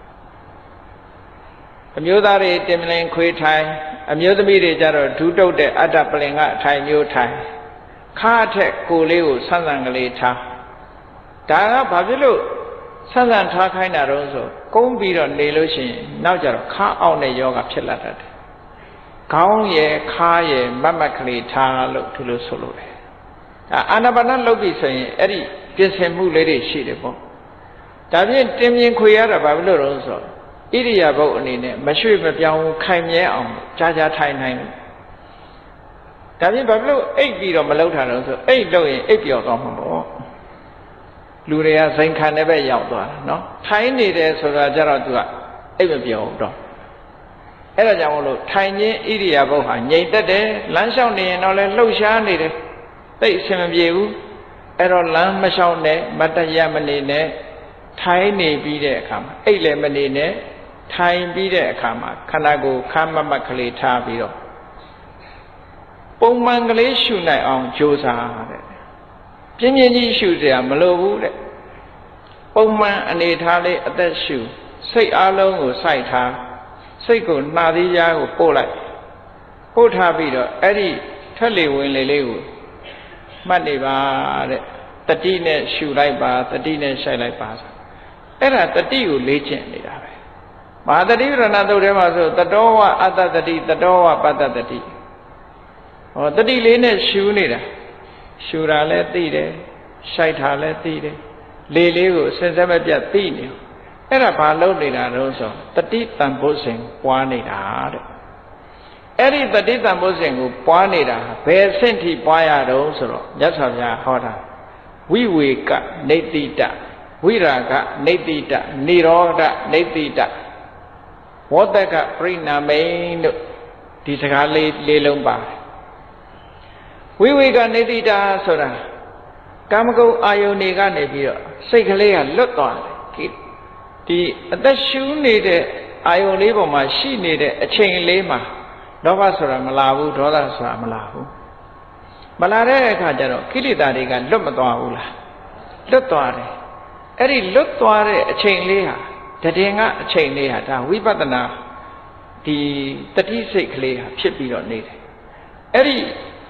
အမျိုးသားတွေတင်မလင်ခွေးထိုင်အမျိုးသမီးတွေကျတော့ဒူးတုတ်တဲ့အတ္တပလင်ကအထိုင်မျိုးထိုင်ခါထက်ကိုလေးကိုဆန်းဆန်းကလေးထားဒါကဘာဖြစ်လို့ဆန်းဆန်းထားခိုင်းတာတော့ဆိုကုန်းပြီးတော့နေလို့ရှိရင်နောက်ကျတော့ခါအောင်တဲ့ယောဂဖြစ်လာတတ်တယ်ခေါင်းရယ်ခါရယ်မတ်မတ်ကလေးထားလို့ဒီလိုဆိုလို့တယ်အာနာပါနလုပ်ပြီဆိုရင်အဲ့ဒီပြင်ဆင်မှုလေးတွေရှိတယ်ပေါ့ဒါဖြင့်တင်မြင်ခွေရတာဘာဖြစ်လို့တော့ဆိုဣရိယာပုတ်အနေနဲ့မရွှေ့မပြောင်းခိုင်မြဲအောင်ကြာထိုင်နိုင်တယ်ဒါဖြင့်ဘာဖြစ်လို့အိပ်ပြီးတော့မလုပ်တာတော့ဆိုအိပ်လို့ရင်အိပ်ပျော်သွားမှာပေါ့လူတွေကစိန်ခံတဲ့ဘက်ရောက်သွားတာနော်ထိုင်နေတယ်ဆိုတာကြတော့သူကအိပ်မပျော်ဘူးတော့အဲ့ဒါကြောင့်မလို့ထိုင်ခြင်းဣရိယာပုတ်ဟာငြိမ်သက်တယ်လမ်းလျှောက်နေရင်တော့လည်းလှုပ်ရှားနေတယ်သိအဆင်မပြေဘူးအဲ့တော့လမ်းမလျှောက်နဲ့မတရမနေနဲ့ထိုင်နေပြီးတဲ့အခါမှာအိပ်လည်းမနေနဲ့ထိုင်ပြီးတဲ့အခါမှာခန္ဓာကိုယ်ခမ်းမတ်မတ်ကလေးထားပြီးတော့ပုံမှန်ကလေးရှုနိုင်အောင်ကြိုးစားတဲ့ပြင်းပြင်းကြီးရှုเสียမလိုဘူးတဲ့ပုံမှန်အနေထားလေးအသက်ရှုစိတ်အားလုံးကိုစိုက်ထားစိတ်ကိုနှာသီးကြားကိုပို့လိုက်ပို့ထားပြီးတော့အဲ့ဒီထက်လေဝင်လေလေးကိုမှတ်နေပါတဲ့တတိနဲ့ရှုလိုက်ပါတတိနဲ့ရှိုက်လိုက်ပါအဲ့ဒါတတိကိုလေ့ကျင့်နေတာပဲမဟာတတိပရဏသုတ်ထဲမှာဆိုတတောဝအတ္တတတိတတောဝပတ္တတတိဟောတတိလေးနဲ့ရှုနေတာရှုတာလည်းသိတယ်ရှိုက်တာလည်းသိတယ်လေလေးကိုစင်စက်မပြတ်သိနေအဲ့ဒါဘာလုပ်နေတာတော့ဆိုတတိတန်ဖို့စဉ်ပွားနေတာတဲ့အဲ့ဒီတတိတန်ဖို့စဉ်ကိုပွားနေတာဘယ်အဆင့်ထိပွားရတော့ဆိုတော့မြတ်စွာဘုရားဟောတာဝိဝေကနေတိတဝိရာဂနေတိတនិရောဓနေတိတဝေါတကပရိနာမိန်တို့ဒီစကားလေးလုံးပါတယ်ဝိဝေကနေတိတဆိုတာကာမဂုဏ်အာယုန်တွေကနေပြီးတော့စိတ်ကလေးကလွတ်သွားတယ်ဒီအသက်ရှူနေတဲ့အာယုန်လေးပေါ်မှာရှိနေတဲ့အချိန်လေးမှာလောဘဆိုတာမလာဘူးဒေါသဆိုတာမလာဘူးမလာတဲ့အခါကျတော့ကိလေသာတွေကလွတ်မသွားဘူးလားလွတ်သွားတယ်အဲ့ဒီလွတ်သွားတဲ့အချိန်လေးဟာတည်ငါအချိန်လေးဟာဒါဝိပဿနာဒီတတိစိတ်ကလေးဟာဖြစ်ပြီးတော့နေတယ်အဲ့ဒီ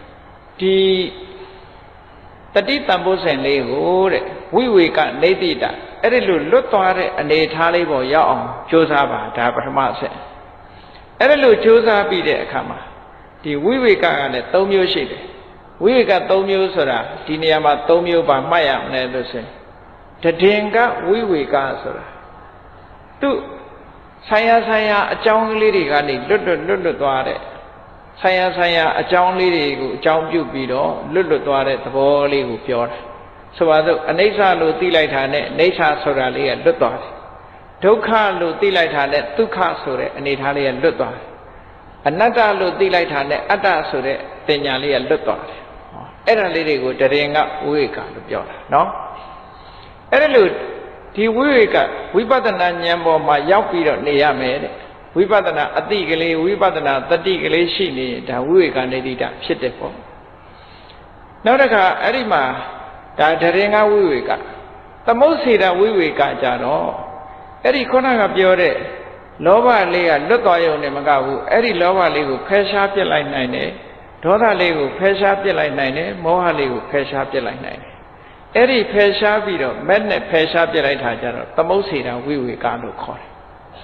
တတိတံပိုးစဉ်လေးကိုတဲ့ဝိဝေကနေတိတအဲ့ဒီလိုလွတ်သွားတဲ့အနေထားလေးပေါ်ရောက်အောင်ကြိုးစားပါဒါပထမအဆင့်အဲ့ဒီလိုကြိုးစားပြီးတဲ့အခါမှာဒီဝိဝေကကလည်း၃မျိုးရှိတယ်ဝိဝေက၃မျိုးဆိုတာဒီနေရာမှာ၃မျိုးပါမှတ်ရမယ်လို့ဆိုရင်တည်ငါဝိဝေကဆိုတာသူဆိုင်ရာအကြောင်းလေးတွေကနေလွတ်သွားတဲ့ဆိုင်ရာအကြောင်းလေးတွေကိုအကြောင်းပြုပြီးတော့လွတ်သွားတဲ့သဘောလေးကိုပြောတာဆိုပါစို့အနိစ္စလို့သိလိုက်တာနဲ့အိဋ္ဌဆိုတာလေးကလွတ်သွားတယ်ဒုက္ခလို့သိလိုက်တာနဲ့ဒုက္ခဆိုတဲ့အနေထားလေးကလွတ်သွားတယ်အနတ္တလို့သိလိုက်တာနဲ့အတ္တဆိုတဲ့တင်ညာလေးကလွတ်သွားတယ်အဲ့ဒါလေးတွေကိုတရင်ကဝိဝေကလို့ပြောတာနော်အဲ့ဒါလို့ဒီဝိဝေကဝိပဿနာဉာဏ်ပေါ်မှာရောက်ပြီးတော့နေရမယ်တဲ့ဝိပဿနာအတိကလေးဝိပဿနာတတိကလေးရှိနေရင်ဒါဝိဝေကနေတိတဖြစ်တယ်ပေါ့နောက်တစ်ခါအဲ့ဒီမှာဒါတရင်ကဝိဝေကသမုတ်စေတဝိဝေကကြတော့အဲ့ဒီခုနကပြောတဲ့လောဘလေးကလွတ်သွားရုံနဲ့မကဘူးအဲ့ဒီလောဘလေးကိုဖယ်ရှားပြစ်လိုက်နိုင်တယ်ဒေါသလေးကိုဖယ်ရှားပြစ်လိုက်နိုင်တယ်မောဟလေးကိုဖယ်ရှားပြစ်လိုက်နိုင်တယ်အဲ့ဒီဖယ်ရှားပြီးတော့မဲ့နဲ့ဖယ်ရှားပြစ်လိုက်တာကြတော့သမုတ်စေတဝိဝေကလို့ခေါ်တယ်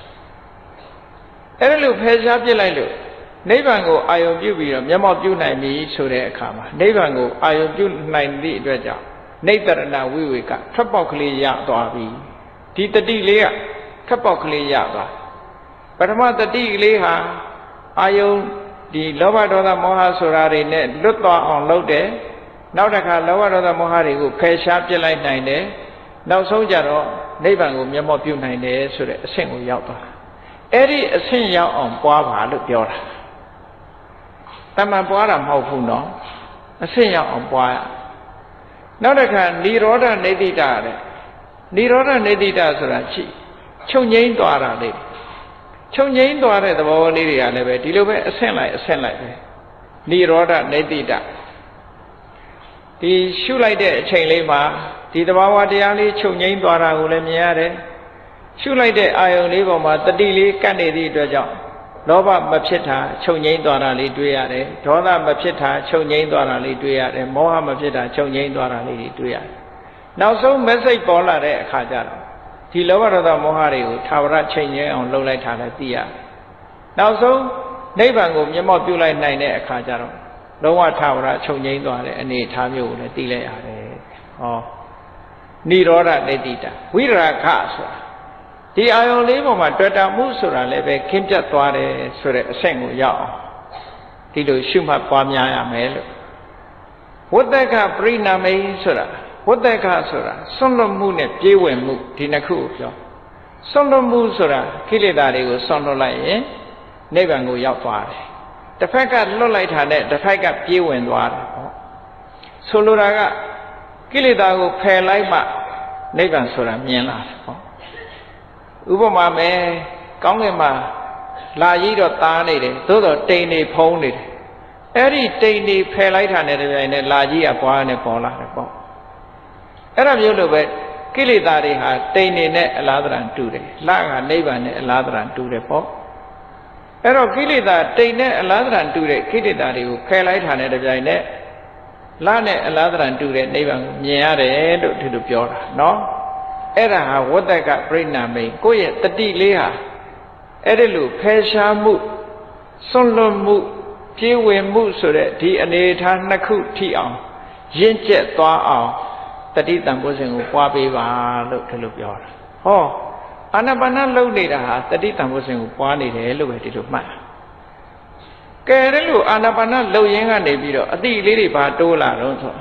အဲ့လိုဖယ်ရှားပြစ်လိုက်လို့နိဗ္ဗာန်ကိုအာယုံပြုပြီးတော့မျက်မှောက်ပြုနိုင်ပြီဆိုတဲ့အခါမှာနိဗ္ဗာန်ကိုအာယုံပြုနိုင်သည့်အတွက်ကြောင့်နိတ္တရဏဝိဝေကထွက်ပေါက်ကလေးရသွားပြီဒီတတိလေးကထွက်ပေါက်ကလေးရသွားပထမတတိကလေးဟာအာယုံဒီလောဘဒေါသမောဟဆိုတာတွေနဲ့လွတ်သွားအောင်လုပ်တယ်နောက်တစ်ခါလောဘဒေါသမောဟတွေကိုဖယ်ရှားပြစ်လိုက်နိုင်တယ်နောက်ဆုံးကြတော့နိဗ္ဗာန်ကိုမျက်မှောက်ပြုနိုင်တယ်ဆိုတဲ့အဆင့်ကိုရောက်သွားအဲ့ဒီအဆင့်ရောက်အောင်ပွားပါလို့ပြောတာတမန်ပွားတာမဟုတ်ဘူးနော်အဆင့်ရောက်အောင်ပွားရနောက်တစ်ခါនិရောဓနေတိတာတဲ့និရောဓနေတိတာဆိုတာရှိချုပ်ငိမ့်သွားတာလေချုပ်ငိမ့်သွားတဲ့သဘောလေးတွေကလည်းပဲဒီလိုပဲအဆင့်လိုက်ပဲនិရောဓနေတိတာဒီရှုလိုက်တဲ့အချိန်လေးမှာဒီသဘာဝတရားလေးချုပ်ငိမ့်သွားတာကိုလည်းမြင်ရတယ်ရှုလိုက်တဲ့အာယုံလေးပေါ်မှာတတိလေးကပ်နေသည့်အတွက်ကြောင့်လောဘမဖြစ်တာချုပ်ငိမ့်သွားတာလေးတွေ့ရတယ်ဒေါသမဖြစ်တာချုပ်ငိမ့်သွားတာလေးတွေ့ရတယ်မောဟမဖြစ်တာချုပ်ငိမ့်သွားတာလေးတွေ့ရတယ်နောက်ဆုံးမက်ဆေ့ပေါ်လာတဲ့အခါကျတော့ဒီလောဘဒေါသမောဟတွေကိုထာဝရချိန်ငိမ့်အောင်လှုပ်လိုက်တာလည်းသိရတယ်နောက်ဆုံးနိဗ္ဗာန်ကိုမျက်မှောက်ပြုလိုက်နိုင်တဲ့အခါကျတော့လုံးဝထာဝရချုပ်ငိမ့်သွားတဲ့အနေအထားမျိုးကိုလည်းသိလိုက်ရတယ်ဟောនិရောဓနေတိတာဝိရာဂဆိုတာဒီအာယုံလေးပေါ်မှာတွေ့တာမှုဆိုတာလည်းပဲခင်းပြတ်သွားတယ်ဆိုတဲ့အဆင့်ကိုရောက်အောင်ဒီလိုရှုမှတ်ပွားများရမယ်လို့ဝတ္တကပရိနာမိန်ဆိုတာဝတ္တကဆိုတာစွန့်လွတ်မှုနဲ့ပြေးဝင်မှုဒီနှစ်ခုကိုပြောစွန့်လွတ်မှုဆိုတာကိလေသာတွေကိုစွန့်လွတ်လိုက်ရင်နိဗ္ဗာန်ကိုရောက်သွားတယ်တစ်ဖက်ကလွတ်လိုက်တာနဲ့တစ်ဖက်ကပြေးဝင်သွားတယ်ဟောဆိုလိုတာကကိလေသာကိုဖယ်လိုက်မှနိဗ္ဗာန်ဆိုတာမြင်လာတယ်ဟောဥပမာမယ်ကောင်းကင်မှာလာကြီးတော့သားနေတယ်သို့တော့တိမ်နေဖုံးနေတယ်အဲ့ဒီတိမ်နေဖယ်လိုက်တာနဲ့တပြိုင်နက်လာကြီးကပွားနဲ့ပေါ်လာတယ်ပေါ့အဲ့ဒါမျိုးလိုပဲကိလေသာတွေဟာတိမ်နေနဲ့အလားတရံတူတယ်လကနိဗ္ဗာန်နဲ့အလားတရံတူတယ်ပေါ့အဲ့တော့ကိလေသာတိမ်နဲ့အလားတရံတူတဲ့ကိလေသာတွေကိုဖယ်လိုက်တာနဲ့တပြိုင်နက်လနဲ့အလားတရံတူတဲ့နိဗ္ဗာန်ကိုမြင်ရတယ်လို့ဒီလိုပြောတာနော်အဲ့ဒါဟာဝတ္တကပရိနာမိန်ကိုယ့်ရဲ့တတိလေးဟာအဲ့ဒီလိုဖယ်ရှားမှုစွန့်လွတ်မှုပြေးဝင်မှုဆိုတဲ့ဒီအနေအထားနှစ်ခုထိအောင်ရင့်ကျက်သွားအောင်တတိတံပိုးစဉ်ကိုပွားပေးပါလို့ဒီလိုပြောတာဟောအာနာပါနလုပ်နေတာဟာတတိတံပိုးစဉ်ကိုပွားနေတယ်လို့ပဲဒီလိုမှတ်ကဲအဲ့လိုအာနာပါနလုပ်ရင်းကနေပြီးတော့အတိလေးတွေဘာတိုးလာတော့ဆို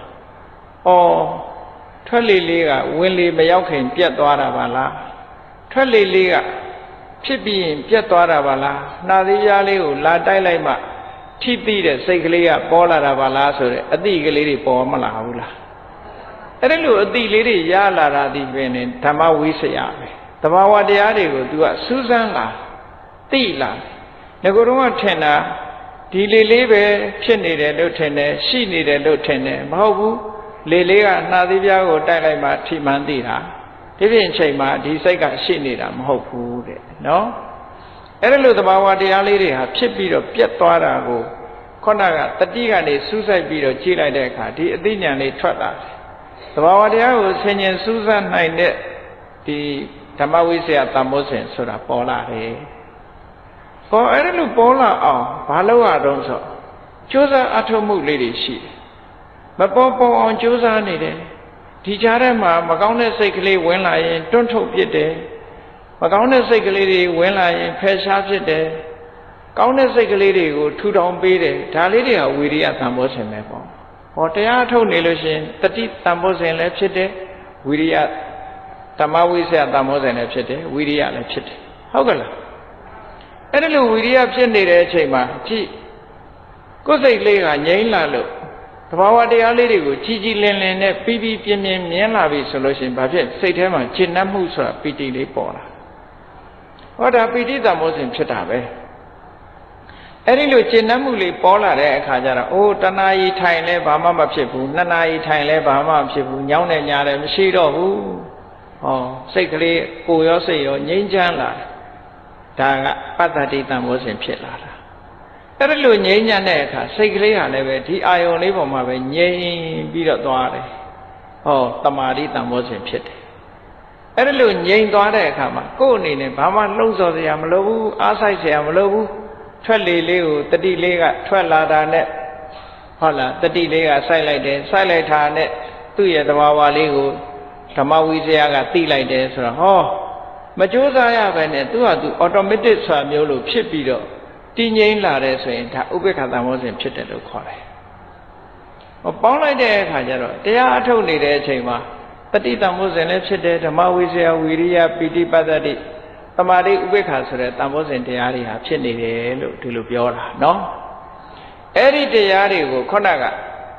ထွက်လေလေးကဝင်လေမရောက်ခင်ပြတ်သွားတာပါလားထွက်လေလေးကဖြစ်ပြီးရင်ပြတ်သွားတာပါလားနှာသီးပြားလေးကိုလာတိုက်လိုက်မှထိသိတဲ့စိတ်ကလေးကပေါ်လာတာပါလားဆိုတဲ့အတိကလေးတွေပေါ်မလာဘူးလားအဲ့ဒါလို့အတိလေးတွေရလာတာဒီပင်နဲ့ဓမ္မဝိစယပဲသဘာဝတရားတွေကို तू ကစူးစမ်းလာသိလာငကိုယ်တော့ထင်တာဒီလေလေးပဲဖြစ်နေတယ်လို့ထင်တယ်ရှိနေတယ်လို့ထင်တယ်မဟုတ်ဘူးလေလေးကနှာသီးပြားကိုတိုက်လိုက်မှထိမှန်းသိတာဒီပြင်ချိန်မှာဒီစိတ်ကရှိနေတာမဟုတ်ဘူးတဲ့နော်အဲ့ဒါလို့သဘာဝတရားလေးတွေဟာဖြစ်ပြီးတော့ပြတ်သွားတာကိုခုနကတတိကနေစူးစိုက်ပြီးတော့ကြည့်လိုက်တဲ့အခါဒီအသိဉာဏ်လေးထွက်လာတယ်သဘာဝတရားကိုဆင်ញင်စူးစမ်းနိုင်တဲ့ဒီဓမ္မဝိဇ္ဇာတမ္မောစဉ်ဆိုတာပေါ်လာတယ်ပေါ်အဲ့ဒါလို့ပေါ်လာအောင်ဘာလို့ရတော့ဆိုကြိုးစားအထောက်မှုလေးတွေရှိတယ်မပေါ်ပေါ်အောင်ကြိုးစားနေတယ်ဒီကြားထဲမှာမကောင်းတဲ့စိတ်ကလေးဝင်လာရင်တွန့်ထုတ်ပစ်တယ်မကောင်းတဲ့စိတ်ကလေးတွေဝင်လာရင်ဖယ်ရှားပစ်တယ်ကောင်းတဲ့စိတ်ကလေးတွေကိုထူထောင်ပေးတယ်ဒါလေးတွေကဝိရိယတန်ဖိုးစဉ်ပဲပေါ့ဟောတရားထုတ်နေလို့ရှိရင်တတိတန်ဖိုးစဉ်လည်းဖြစ်တယ်ဝိရိယဓမ္မဝိဇ္ဇာတန်ဖိုးစဉ်လည်းဖြစ်တယ်ဝိရိယလည်းဖြစ်တယ်ဟုတ်ကဲ့လားအဲ့ဒါလို့ဝိရိယဖြစ်နေတဲ့အချိန်မှာကြည့်ကိုယ်စိတ်လေးကငြိမ်းလာလို့သဘာဝတရားလေးတွေကိုကြီးကြီးလင်းလင်းနဲ့ပြီးပြီးပြင်းပြင်းမြင်လာပြီဆိုလို့ရှိရင်ဘာဖြစ်စိတ်ထဲမှာရှင်းနှံ့မှုဆိုတာပီတိလေးပေါ်လာဟောဒါပီတိတမောစဉ်ဖြစ်တာပဲအဲ့ဒီလိုရှင်းနှံ့မှုလေးပေါ်လာတဲ့အခါကျတော့အိုးတဏှာကြီးထိုင်လဲဘာမှမဖြစ်ဘူးနှစ်နာရီထိုင်လဲဘာမှမဖြစ်ဘူးညောင်းနေညာတယ်မရှိတော့ဘူးဟောစိတ်ကလေးကိုယ်ရောစိတ်ရောငြိမ်းချမ်းလာဒါကပတ္တတိတမောစဉ်ဖြစ်လာတာအဲ့ဒါလို့ငြိမ်းချမ်းတဲ့အခါစိတ်ကလေးဟာလည်းပဲဒီအာယုံလေးပေါ်မှာပဲငြိမ်ပြီးတော့သွားတယ်ဟောတမာတိတမောစဉ်ဖြစ်တယ်အဲ့ဒါလို့ငြိမ်သွားတဲ့အခါမှာကိုယ်အနေနဲ့ဘာမှလှုံ့ဆော်စရာမလိုဘူးအားဆိုင်စရာမလိုဘူးထွက်လေလေးကိုတတိလေးကထွက်လာတာနဲ့ဟုတ်လားတတိလေးကစိုက်လိုက်တယ်စိုက်လိုက်တာနဲ့သူ့ရဲ့သဘာဝလေးကိုဓမ္မဝိဇ္ဇာကသိလိုက်တယ်ဆိုတော့ဟောမကြိုးစားရပဲနဲ့သူ့ဟာသူ automatic ဆိုတာမျိုးလို့ဖြစ်ပြီးတော့တည်ငြိမ်လာတယ်ဆိုရင်ဒါဥပေက္ခတမောစဉ်ဖြစ်တယ်လို့ခေါ်တယ်။ပေါင်းလိုက်တဲ့အခါကျတော့တရားအထုတ်နေတဲ့အချိန်မှာတတိတမောစဉ်လည်းဖြစ်တယ်ဓမ္မဝိဇ္ဇာဝိရိယပိဋိပတ္တိသမာဓိဥပေက္ခဆိုတဲ့တမောစဉ်တရားတွေဟာဖြစ်နေတယ်လို့ဒီလိုပြောတာနော်။အဲ့ဒီတရားတွေကိုခုနက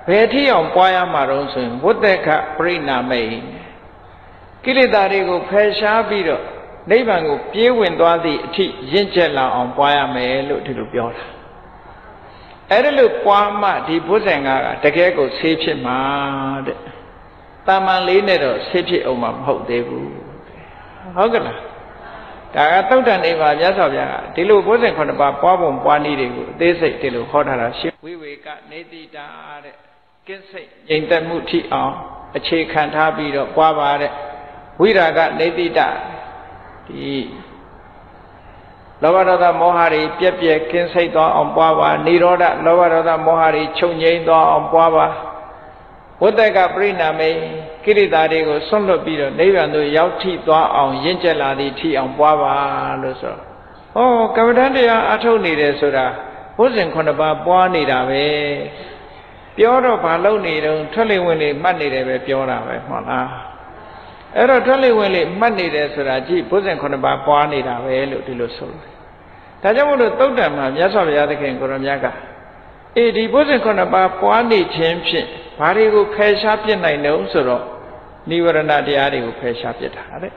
ဘယ်ထိအောင်ပွားရမှာတော့ဆိုရင်ဝတ္တကပရိနာမိတ်ကိလေသာတွေကိုဖယ်ရှားပြီးတော့နိဗ္ဗာန်ကိုပြေးဝင်သွားသည့်အထိရင့်ကျက်လာအောင်ပွားရမယ်လို့ဒီလိုပြောတာအဲ့ဒါလို့ပွားမှဒီဘုဇင်ကတကယ်ကိုဆေးဖြစ်မှာတဲ့တာမန်လေးနဲ့တော့ဆေးဖြစ်အောင်မဟုတ်သေးဘူးဟုတ်ကလားဒါကသုတ်တန်နေပါမြတ်စွာဘုရားကဒီလိုဘုဇင်9ပါးပွားပုံပွားနည်းတွေကိုအသေးစိတ်ဒီလိုဟောထားတာရှင်းဝိဝေကနေတိတာတဲ့ကင်းစိတ်ငြိမ်သက်မှုထိအောင်အခြေခံထားပြီးတော့ပွားပါတဲ့ဝိရာကနေတိတဒီလောဘဒေါသမောဟတွေပြက်ပြက်ကင်းစိတ်သွားအောင်ပွားပါនិရောဓလောဘဒေါသမောဟတွေချုပ်ငြိမ်းသွားအောင်ပွားပါဝတ္တကပရိနာမေကိရိတာတွေကိုဆွန့်လွတ်ပြီးတော့နိဗ္ဗာန်သို့ရောက်ထိသွားအောင်ရင့်ကျက်လာသည့်ထိအောင်ပွားပါလို့ဆိုတော့ကမ္မဋ္ဌာန်းတရားအထုတ်နေတယ်ဆိုတာဘုဇင်9ပါးပွားနေတာပဲပြောတော့ဘာလုပ်နေတုန်းထွက်လေဝင်လေမှတ်နေတယ်ပဲပြောတာပဲဟုတ်လားအဲ့တော့ထွက်လေဝင်လေမှတ်နေတယ်ဆိုတာကြည့်ဘုဇင်9ပါးပွားနေတာပဲလို့ဒီလိုဆိုတယ်ဒါကြောင့်မို့လို့သုတ်တံမှာမြတ်စွာဘုရားသခင်ကိုရောမြတ်ကဒီဘုဇင်9ပါးပွားနေခြင်းဖြင့်ဘာတွေကိုဖယ်ရှားပြစ်နိုင်တယ်ဆိုတော့နိဝရဏတရားတွေကိုဖယ်ရှားပြစ်တာတဲ့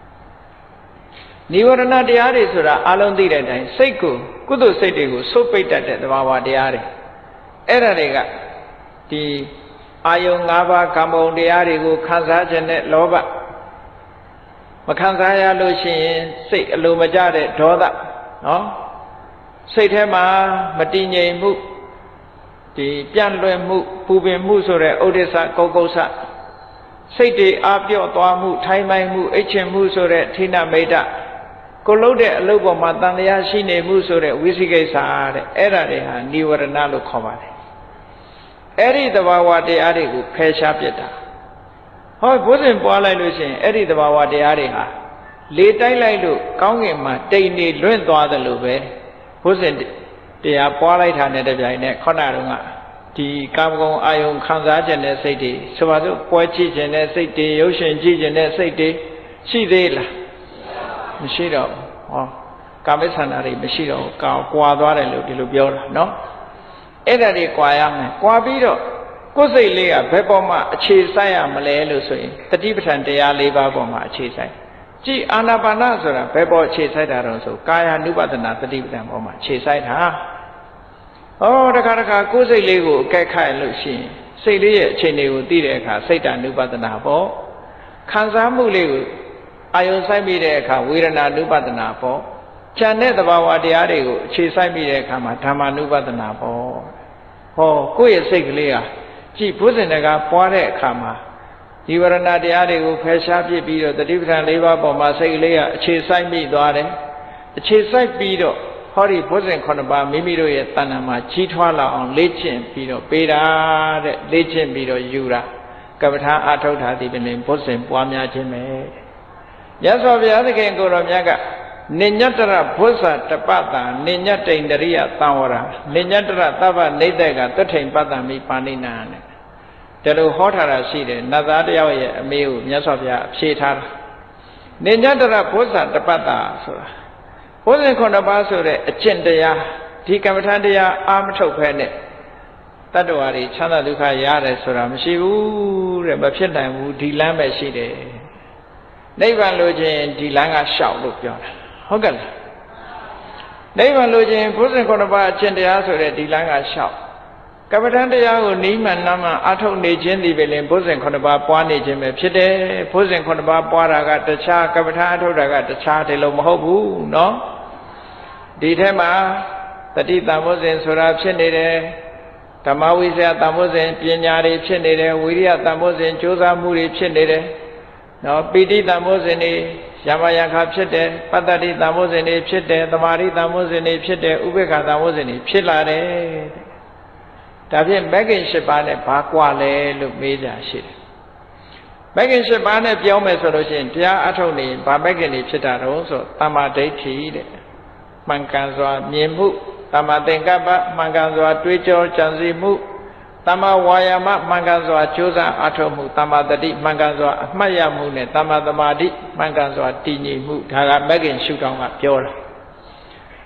နိဝရဏတရားတွေဆိုတာအလုံးသိတဲ့အတိုင်းစိတ်ကိုကုသိုလ်စိတ်တွေကိုဆုတ်ပိတ်တတ်တဲ့သဘာဝတရားတွေအဲ့ဒါတွေကဒီအာယုံ၅ပါးကံပုံတရားတွေကိုခံစားခြင်းနဲ့လောဘမခံစားရလို့ရှိရင်စိတ်အလိုမကျတဲ့ဒေါသနော်စိတ်ထဲမှာမတည်ငြိမ်မှုဒီပြန့်လွင့်မှုပူပင်မှုဆိုတဲ့ဥဒိစ္စကုက္ကုဆစိတ်တွေအပြော့သွားမှုထိုင်မိုင်းမှုအိတ်ချင်မှုဆိုတဲ့ထိနမိတ်ကိုလုံးတဲ့အလုပ်ပေါ်မှာတန်တရားရှိနေမှုဆိုတဲ့ဝိသိကိစ္စတဲ့အဲ့ဒါတွေဟာនិဝရဏလို့ခေါ်ပါတယ်အဲ့ဒီသဘာဝတရားတွေကိုဖယ်ရှားပြစ်တာဟောဘုဇင်ပွားလိုက်လို့ရှိရင်အဲ့ဒီသဘာဝတရားတွေဟာလေတိုက်လိုက်လို့ကောင်းကင်မှာတိမ်နေလွင့်သွားတယ်လို့ပဲဘုဇင်တရားပွားလိုက်တာနဲ့တပြိုင်နက်ခုနတုန်းကဒီကာမဂုဏ်အာယုံခံစားခြင်းတဲ့စိတ်တွေဆိုပါစို့ပွဲချိခြင်းတဲ့စိတ်တွေရုပ်ရှင်ကြည့်ခြင်းတဲ့စိတ်တွေရှိသေးလားမရှိတော့ဘူးဟောကာမိဆန္ဒတွေမရှိတော့ဘူးကွာသွားတယ်လို့ဒီလိုပြောတာနော်အဲ့ဒါတွေကွာရမယ်ကွာပြီးတော့ကိုယ်စိတ်လေးကဘယ်ပေါ်မှာအခြေဆိုင်ရမလဲလို့ဆိုရင်တတိပဋ္ဌာန်တရား၄ပါးပေါ်မှာအခြေဆိုင်ကြည်အာနာပါနဆိုတာဘယ်ပေါ်အခြေဆိုင်တာတော့ဆိုကာယ ानु ပဒနာတတိပဋ္ဌာန်ပေါ်မှာအခြေဆိုင်တာတခါတခါကိုယ်စိတ်လေးကိုအကဲခတ်လို့ရှိရင်စိတ်လေးရဲ့အခြေအနေကိုသိတဲ့အခါစိတ်တ ानु ပဒနာပေါ့ခံစားမှုလေးကိုအာယုံဆိုင်ပြီးတဲ့အခါဝေဒနာ ानु ပဒနာပေါ့ဉာဏ်နဲ့သဘာဝတရားတွေကိုအခြေဆိုင်ပြီးတဲ့အခါမှာဓမ္မ ानु ပဒနာပေါ့ကိုယ့်ရဲ့စိတ်ကလေးဟာကြည်ဘုဇင်တကပွားတဲ့အခါမှာဒီဝရဏတရားတွေကိုဖယ်ရှားပြစ်ပြီးတော့တတိပဋ္ဌာန်၄ပါးပေါ်မှာစိတ်ကလေးကအခြေဆိုင်ပြီးသွားတယ်အခြေဆိုင်ပြီးတော့ဟောဒီဘုဇင်9ပါးမိမိတို့ရဲ့တဏ္ဍာမှာကြီးထွားလာအောင်လေ့ကျင့်ပြီးတော့ပေးတာတဲ့လေ့ကျင့်ပြီးတော့ယူတာကမ္မထာအထုတ်တာဒီပင်ဘုဇင်ပွားများခြင်းပဲမြတ်စွာဘုရားသခင်ကိုယ်တော်မြတ်ကနိညတရဘုဇ္ဇတပတ္တနိညတိန်တရိယသံဝရနိညတရသဗ္ဗနိဒ္ဒကသတ္ထိန်ပတ္တမိပါဏိနာနဲ့ဒါလိုဟောထားတာရှိတယ်နတ်သားတယောက်ရဲ့အမေကိုမြတ်စွာဘုရားဖြေထားတာနိညတရဘုဇ္ဇတပတ္တဆိုတာဘုဇင်9ပါးဆိုတဲ့အကျင့်တရားဒီကမ္မထာတရားအာမထုတ်ဖဲနဲ့တတ္တဝါတွေချမ်းသာဒုက္ခရတယ်ဆိုတာမရှိဘူးတဲ့မဖြစ်နိုင်ဘူးဒီလမ်းပဲရှိတယ်နိဗ္ဗာန်လိုချင်ဒီလမ်းကရှောက်လို့ပြောတာဟုတ်ကဲ့လားနိဗ္ဗာန်လိုချင်ဘုဇင်9ပါးအကျင့်တရားဆိုတဲ့ဒီလမ်းကရှောက်ကမ္မထာတရားကိုနိမ့်မှန်မှအထုတ်နေခြင်းဒီပဲလင်ဘုဇင်9ပါးပွားနေခြင်းပဲဖြစ်တယ်ဘုဇင်9ပါးပွားတာကတခြားကမ္မထာအထုတ်တာကတခြားတယ်လို့မဟုတ်ဘူးเนาะဒီထဲမှာတတိတံဘုဇင်ဆိုတာဖြစ်နေတယ်ဓမ္မဝိဇ္ဇာတံဘုဇင်ပညာတွေဖြစ်နေတယ်ဝိရိယတံဘုဇင်ကြိုးစားမှုတွေဖြစ်နေတယ်နော်ပိဋိတံဘုဇင်တွေယမယခဖြစ်တယ်ပတ္တတိတံဘုဇင်တွေဖြစ်တယ်သမာဓိတံဘုဇင်တွေဖြစ်တယ်ဥပေက္ခတံဘုဇင်တွေဖြစ်လာတယ်ဒါဖြင့်မဂ္ဂင်၈ပါးနဲ့ဘာကွာလဲလို့မေးကြရှိတယ်မဂ္ဂင်၈ပါးနဲ့ပြောမယ်ဆိုလို့ရှိရင်တရားအထုတ်နေဘာမဂ္ဂင်တွေဖြစ်တာတော့ဆိုတမ္မာဒိဋ္ဌိတဲ့မှန်ကန်စွာမြင်မှုတမ္မာသင်္ကပ္ပမှန်ကန်စွာတွေးကြောကြံစည်မှုတမ္မာဝါယာမမှန်ကန်စွာကြိုးစားအထောက်မှုတမ္မာတတိမှန်ကန်စွာအမှတ်ရမှုနဲ့တမ္မာသမာဓိမှန်ကန်စွာတည်ငြိမ်မှုဒါကမဂ္ဂင်ရှုထောင့်ကပြောတာ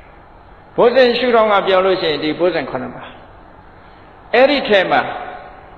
ဘုဇင်ရှုထောင့်ကပြောလို့ရှိရင်ဒီဘုဇင်9ပါးအဲ့ဒီထဲမှာ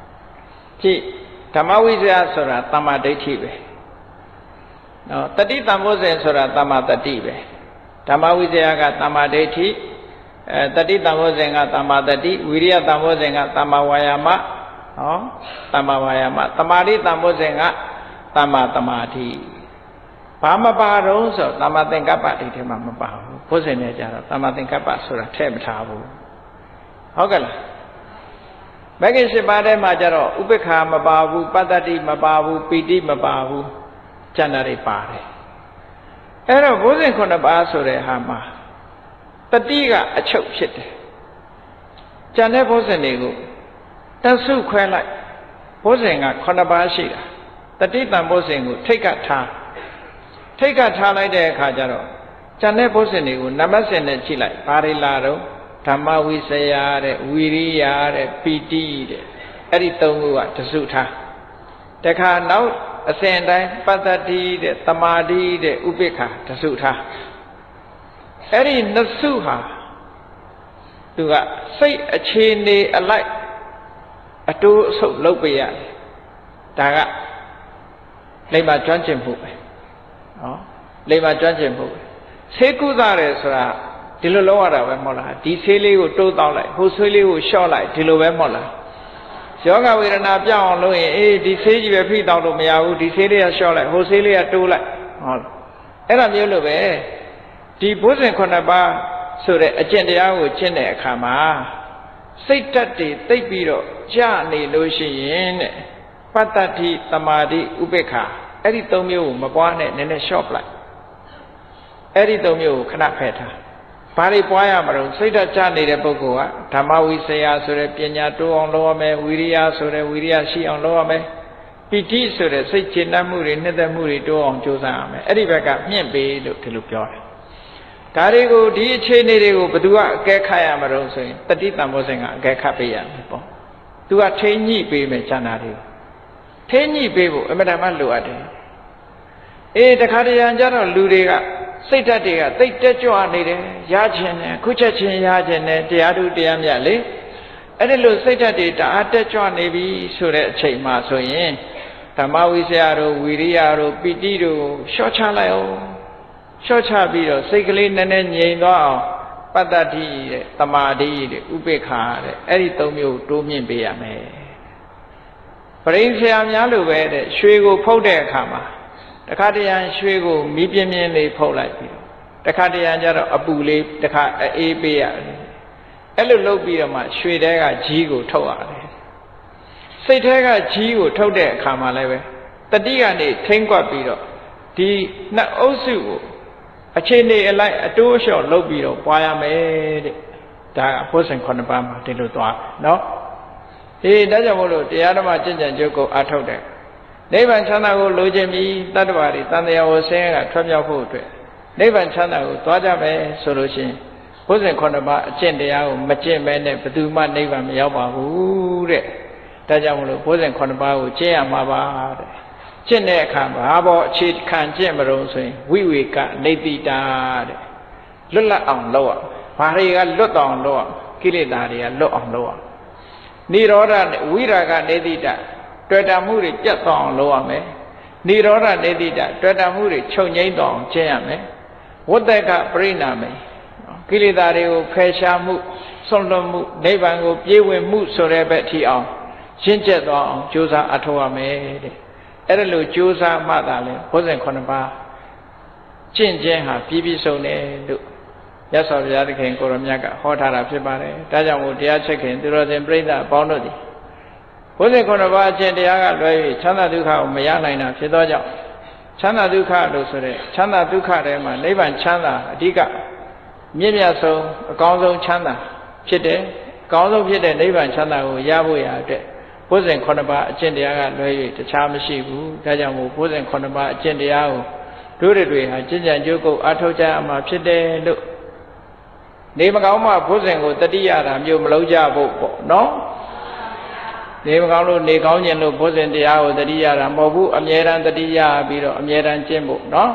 ที่ธรรมวิเศษสุราตมาดိဋ္ဌိပဲနော်တတိတံဘောဇဉ်ဆိုတာတမာတတိပဲဓမ္မဝိဇ္ဇာကတမာဒိဋ္ဌိတတိတံဘောဇဉ်ကတမာတတိဝိရိယတံဘောဇဉ်ကတမာဝါယာမဟောတမာဝါယာမတမာတိတံဘောဇဉ်ကတမာတမာတိဘာမပါတော့ဆိုတမာသင်္ကပ္ပဒီထဲမှာမပါဘူးဘောဇဉ်နဲ့ကြတော့တမာသင်္ကပ္ပဆိုတာထည့်မထားဘူးဟုတ်ကဲ့လားမဂ္ဂင်၈ပါးထဲမှာကြတော့ဥပေက္ခမပါဘူးပတ္တတိမပါဘူးပီတိမပါဘူးကျန်တာတွေပါတယ်အဲ့တော့ဘုဇင်9ပါးဆိုတဲ့ဟာမှာတတိကအချုပ်ဖြစ်တယ်ကျန်တဲ့ဘုဇင်တွေကိုတဆုခွဲလိုက်ဘုဇင်က9ပါးရှိတာတတိတံဘုဇင်ကိုထိတ်ကထားလိုက်တဲ့အခါကျတော့ကျန်တဲ့ဘုဇင်တွေကိုနမစင်နဲ့ကြည့်လိုက်ဘာတွေလာတော့ဓမ္မဝိစယတဲ့ဝီရိယတဲ့ပီတိတဲ့အဲ့ဒီ၃ခုကတဆုထားတခါနောက်အစဉ်တိုင်းပတ္တတိတဲ့တမာတိတဲ့ဥပိ္ပခာတဆုထားအဲ့ဒီနှစ်စုဟာသူကစိတ်အခြေအနေအလိုက်အတူအဆုပ်လုပ်ပြရတယ်ဒါကလိမ္မာကျွမ်းကျင်မှုပဲနော်လိမ္မာကျွမ်းကျင်မှုပဲဆေးကုသတယ်ဆိုတာဒီလိုလုပ်ရတာပဲမဟုတ်လားဒီဆေးလေးကိုတိုးတောင်းလိုက်ဟိုဆေးလေးကိုလျှော့လိုက်ဒီလိုပဲမဟုတ်လားယောဂဝေဒနာပြောင်းအောင်လုပ်ရင်အေးဒီဆေးကြီးပဲဖိတောင်းလို့မရဘူးဒီဆေးလေးကလျှော့လိုက်ဟိုဆေးလေးကတိုးလိုက်ဟုတ်အဲ့ဒါမျိုးလို့ပဲဒီဘုဇင်9ပါးဆိုတဲ့အကျင့်တရားကိုကျင့်တဲ့အခါမှာစိတ်ဓာတ်တွေသိပ်ပြီးတော့ကြာနေလို့ရှိရင်တဲ့ပတ္တတိတမာတိဥပေက္ခာအဲ့ဒီ၃မျိုးကိုမပွားနဲ့နည်းနည်းလျှော့ပလိုက်အဲ့ဒီ၃မျိုးကိုခဏဖယ်ထားဘာတွေပွားရမလို့စိတ်ဓာတ်ကျနေတဲ့ပုဂ္ဂိုလ်ကဓမ္မဝိစယဆိုတဲ့ပညာတိုးအောင်လုပ်ရမယ်ဝိရိယဆိုတဲ့ဝိရိယရှိအောင်လုပ်ရမယ်ပိဋိဆိုတဲ့စိတ်ကျေနပ်မှုတွေနှစ်သက်မှုတွေတိုးအောင်ကြိုးစားရမယ်အဲ့ဒီဘက်ကမြင့်ပေးလို့ဒီလိုပြောတယ်ဒါတွေကိုဒီအခြေအနေတွေကိုဘယ်သူကအကဲခတ်ရမှာတော့ဆိုရင်တတိတံဘောဇဉ်ကအကဲခတ်ပေးရမယ်ပေါ့သူကထိန်းညှိပေးမယ်ကျန်တာတွေကိုထိန်းညှိပေးဖို့အမှန်တမ်းလိုအပ်တယ်အေးတခါတရံကြတော့လူတွေကစိတ်ဓာတ်တွေကသိတက်ကြွနေတယ်ရခြင်းနဲ့ခုချက်ချင်းရခြင်းနဲ့တရားသူတရားမြတ်လေအဲ့ဒီလိုစိတ်ဓာတ်တွေတအားတက်ကြွနေပြီဆိုတဲ့အချိန်မှဆိုရင်ဓမ္မဝိစယတို့ဝီရိယတို့ပိဋိတို့လျှော့ချလိုက်အောင်လျှော့ချပြီးတော့စိတ်ကလေးနည်းနည်းငြိမ်သွားအောင်ပတ္တတိတဲ့တမာတိတဲ့ဥပေက္ခာတဲ့အဲ့ဒီ၃မျိုးတိုးမြင့်ပေးရမယ်ပရိစ္ဆေယများလိုပဲတဲ့ရွှေကိုဖုတ်တဲ့အခါမှာတခါတရံရွှေကိုမီးပြင်းပြင်းလေးဖုတ်လိုက်ပြီးတော့တခါတရံကျတော့အပူလေးတခါအေးပေးရတယ်အဲ့လိုလုပ်ပြီးတော့မှရွှေတဲကကြီးကိုထုတ်ရတယ်စိတ်ထဲကကြီးကိုထုတ်တဲ့အခါမှာလည်းပဲတတိကနေထိမ့်ကွက်ပြီးတော့ဒီနှစ်အုပ်စုကိုအခြေအနေအလိုက်အတိုးအလျှော့လုပ်ပြီးတော့ပွားရမယ်တဲ့ဒါကဘုဇင်9ပါးမှာဒီလိုသွားနော်အေးဒါကြောင့်မို့လို့တရားဓမ္မကျင့်ကြံကြုတ်ကိုအားထုတ်တဲ့နိဗ္ဗာန်ချမ်းသာကိုလိုချင်ပြီးတတ္တဝါတွေတန်တရားဝဆင်းရဲကထွက်မြောက်ဖို့အတွက်နိဗ္ဗာန်ချမ်းသာကိုသွားကြမယ်ဆိုလို့ရှိရင်ဘုဇင်9ပါးအကျင့်တရားကိုမကျင့်မဲနဲ့ဘယ်သူမှနိဗ္ဗာန်မရောက်ပါဘူးတဲ့ဒါကြောင့်မလို့ဘုဇင်9ပါးကိုကျင့်ရမှာပါတဲ့ကျင့်တဲ့အခါဘာပေါ်အခြေခံကျင့်မလို့ဆိုရင်ဝိဝေကနေတိတာတဲ့လွတ်လပ်အောင်လုပ်ရဘာတွေကလွတ်တောင်လုပ်ရကိလေသာတွေကလွတ်အောင်လုပ်ရနိရောဓဝိရာဂနေတိတာတွေ့တာမှုတွေပြတ်သွားအောင်လုပ်ရမယ်နိရောဓနေတိတာတွေ့တာမှုတွေချုပ်ငြိမ့်သွားအောင်ကျင့်ရမယ်ဝတ္တကပရိနာမေကိလေသာတွေကိုဖယ်ရှားမှုဆွန့်လွတ်မှုနိဗ္ဗာန်ကိုပြေးဝင်မှုဆိုတဲ့ဘက်ထိအောင်ရှင်းကျက်သွားအောင်ကြိုးစားအထောက်ရမယ်တဲ့အဲ့ဒါလိုကြိုးစားမှသာလဲဘုဇင်9ပါးကျင့်ခြင်းဟာပြည့်ပြည့်စုံတယ်လို့ရသော်ဘုရားသခင်ကိုရမြတ်ကဟောထားတာဖြစ်ပါတယ်ဒါကြောင့်မို့တရားချက်ခင်သူတော်စင်ပြိဿအပေါင်းတို့သည်ဘုဇင်9ပါးအကျင့်တရားကလွဲ၍ချမ်းသာဒုက္ခကိုမရနိုင်တာဖြစ်သောကြောင့်ချမ်းသာဒုက္ခလို့ဆိုတဲ့ချမ်းသာဒုက္ခထဲမှာနိဗ္ဗာန်ချမ်းသာအဓိကမြင့်မြတ်ဆုံးအကောင်းဆုံးချမ်းသာဖြစ်တယ်အကောင်းဆုံးဖြစ်တဲ့နိဗ္ဗာန်ချမ်းသာကိုရဖို့ရတဲ့ဘုဇင်9ပါးအကျင့်တရားကလွဲ၍တခြားမရှိဘူးဒါကြောင့်မို့ဘုဇင်9ပါးအကျင့်တရားကိုတို့တွေဟာကျင့်ကြံကြိုးကုပ်အားထုတ်ကြရမှာဖြစ်တယ်လို့နေမကောင်းမှဘုဇင်ကိုတတိယတာမျိုးမလုံးကြဖို့ပေါ့နော်နေမကောင်းလို့နေကောင်းခြင်းလို့ဘုဇင်တရားကိုတတိယတာမဟုတ်ဘူးအမြဲတမ်းတတိယပြီးတော့အမြဲတမ်းကျင့်ဖို့နော်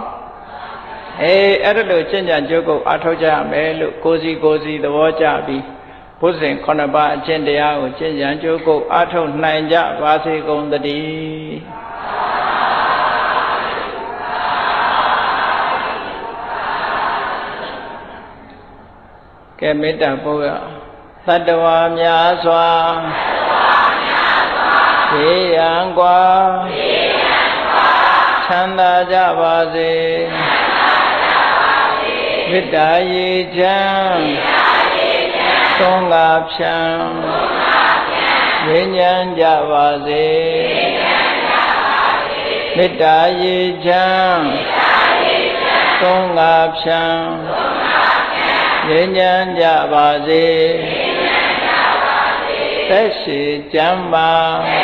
အဲ့ဒါလို့ကျင့်ကြံကြိုးကုပ်အားထုတ်ကြရမယ်လို့ကိုယ်စီသဘောကျပြီးဘုဇင်9ပါးအကျင့်တရားကိုကျင့်ကြံကြိုးကုပ်အားထုတ်နိုင်ကြပါစေကုန်သတည်းကဲမေတ္တာပို့ရသတ္တဝါများစွာဘေးရန်ကွာချမ်းသာကြပါစေမေတ္တာရေချမ်းသုံးငါဖြံငြိမ်းချမ်းကြပါစေမေတ္တာရေချမ်းသုံးငါဖြံငြိမ်းချမ်းကြပါစေသက်ရှိကျမ်းမာ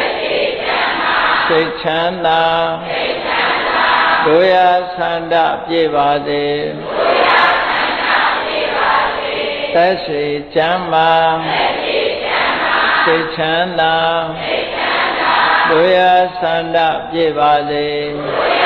စိတ်ချမ်းသာတို့ရဆန္ဒပြည့်ပါစေသက်ရှိကျမ်းမာစိတ်ချမ်းသာတို့ရဆန္ဒပြည့်ပါစေ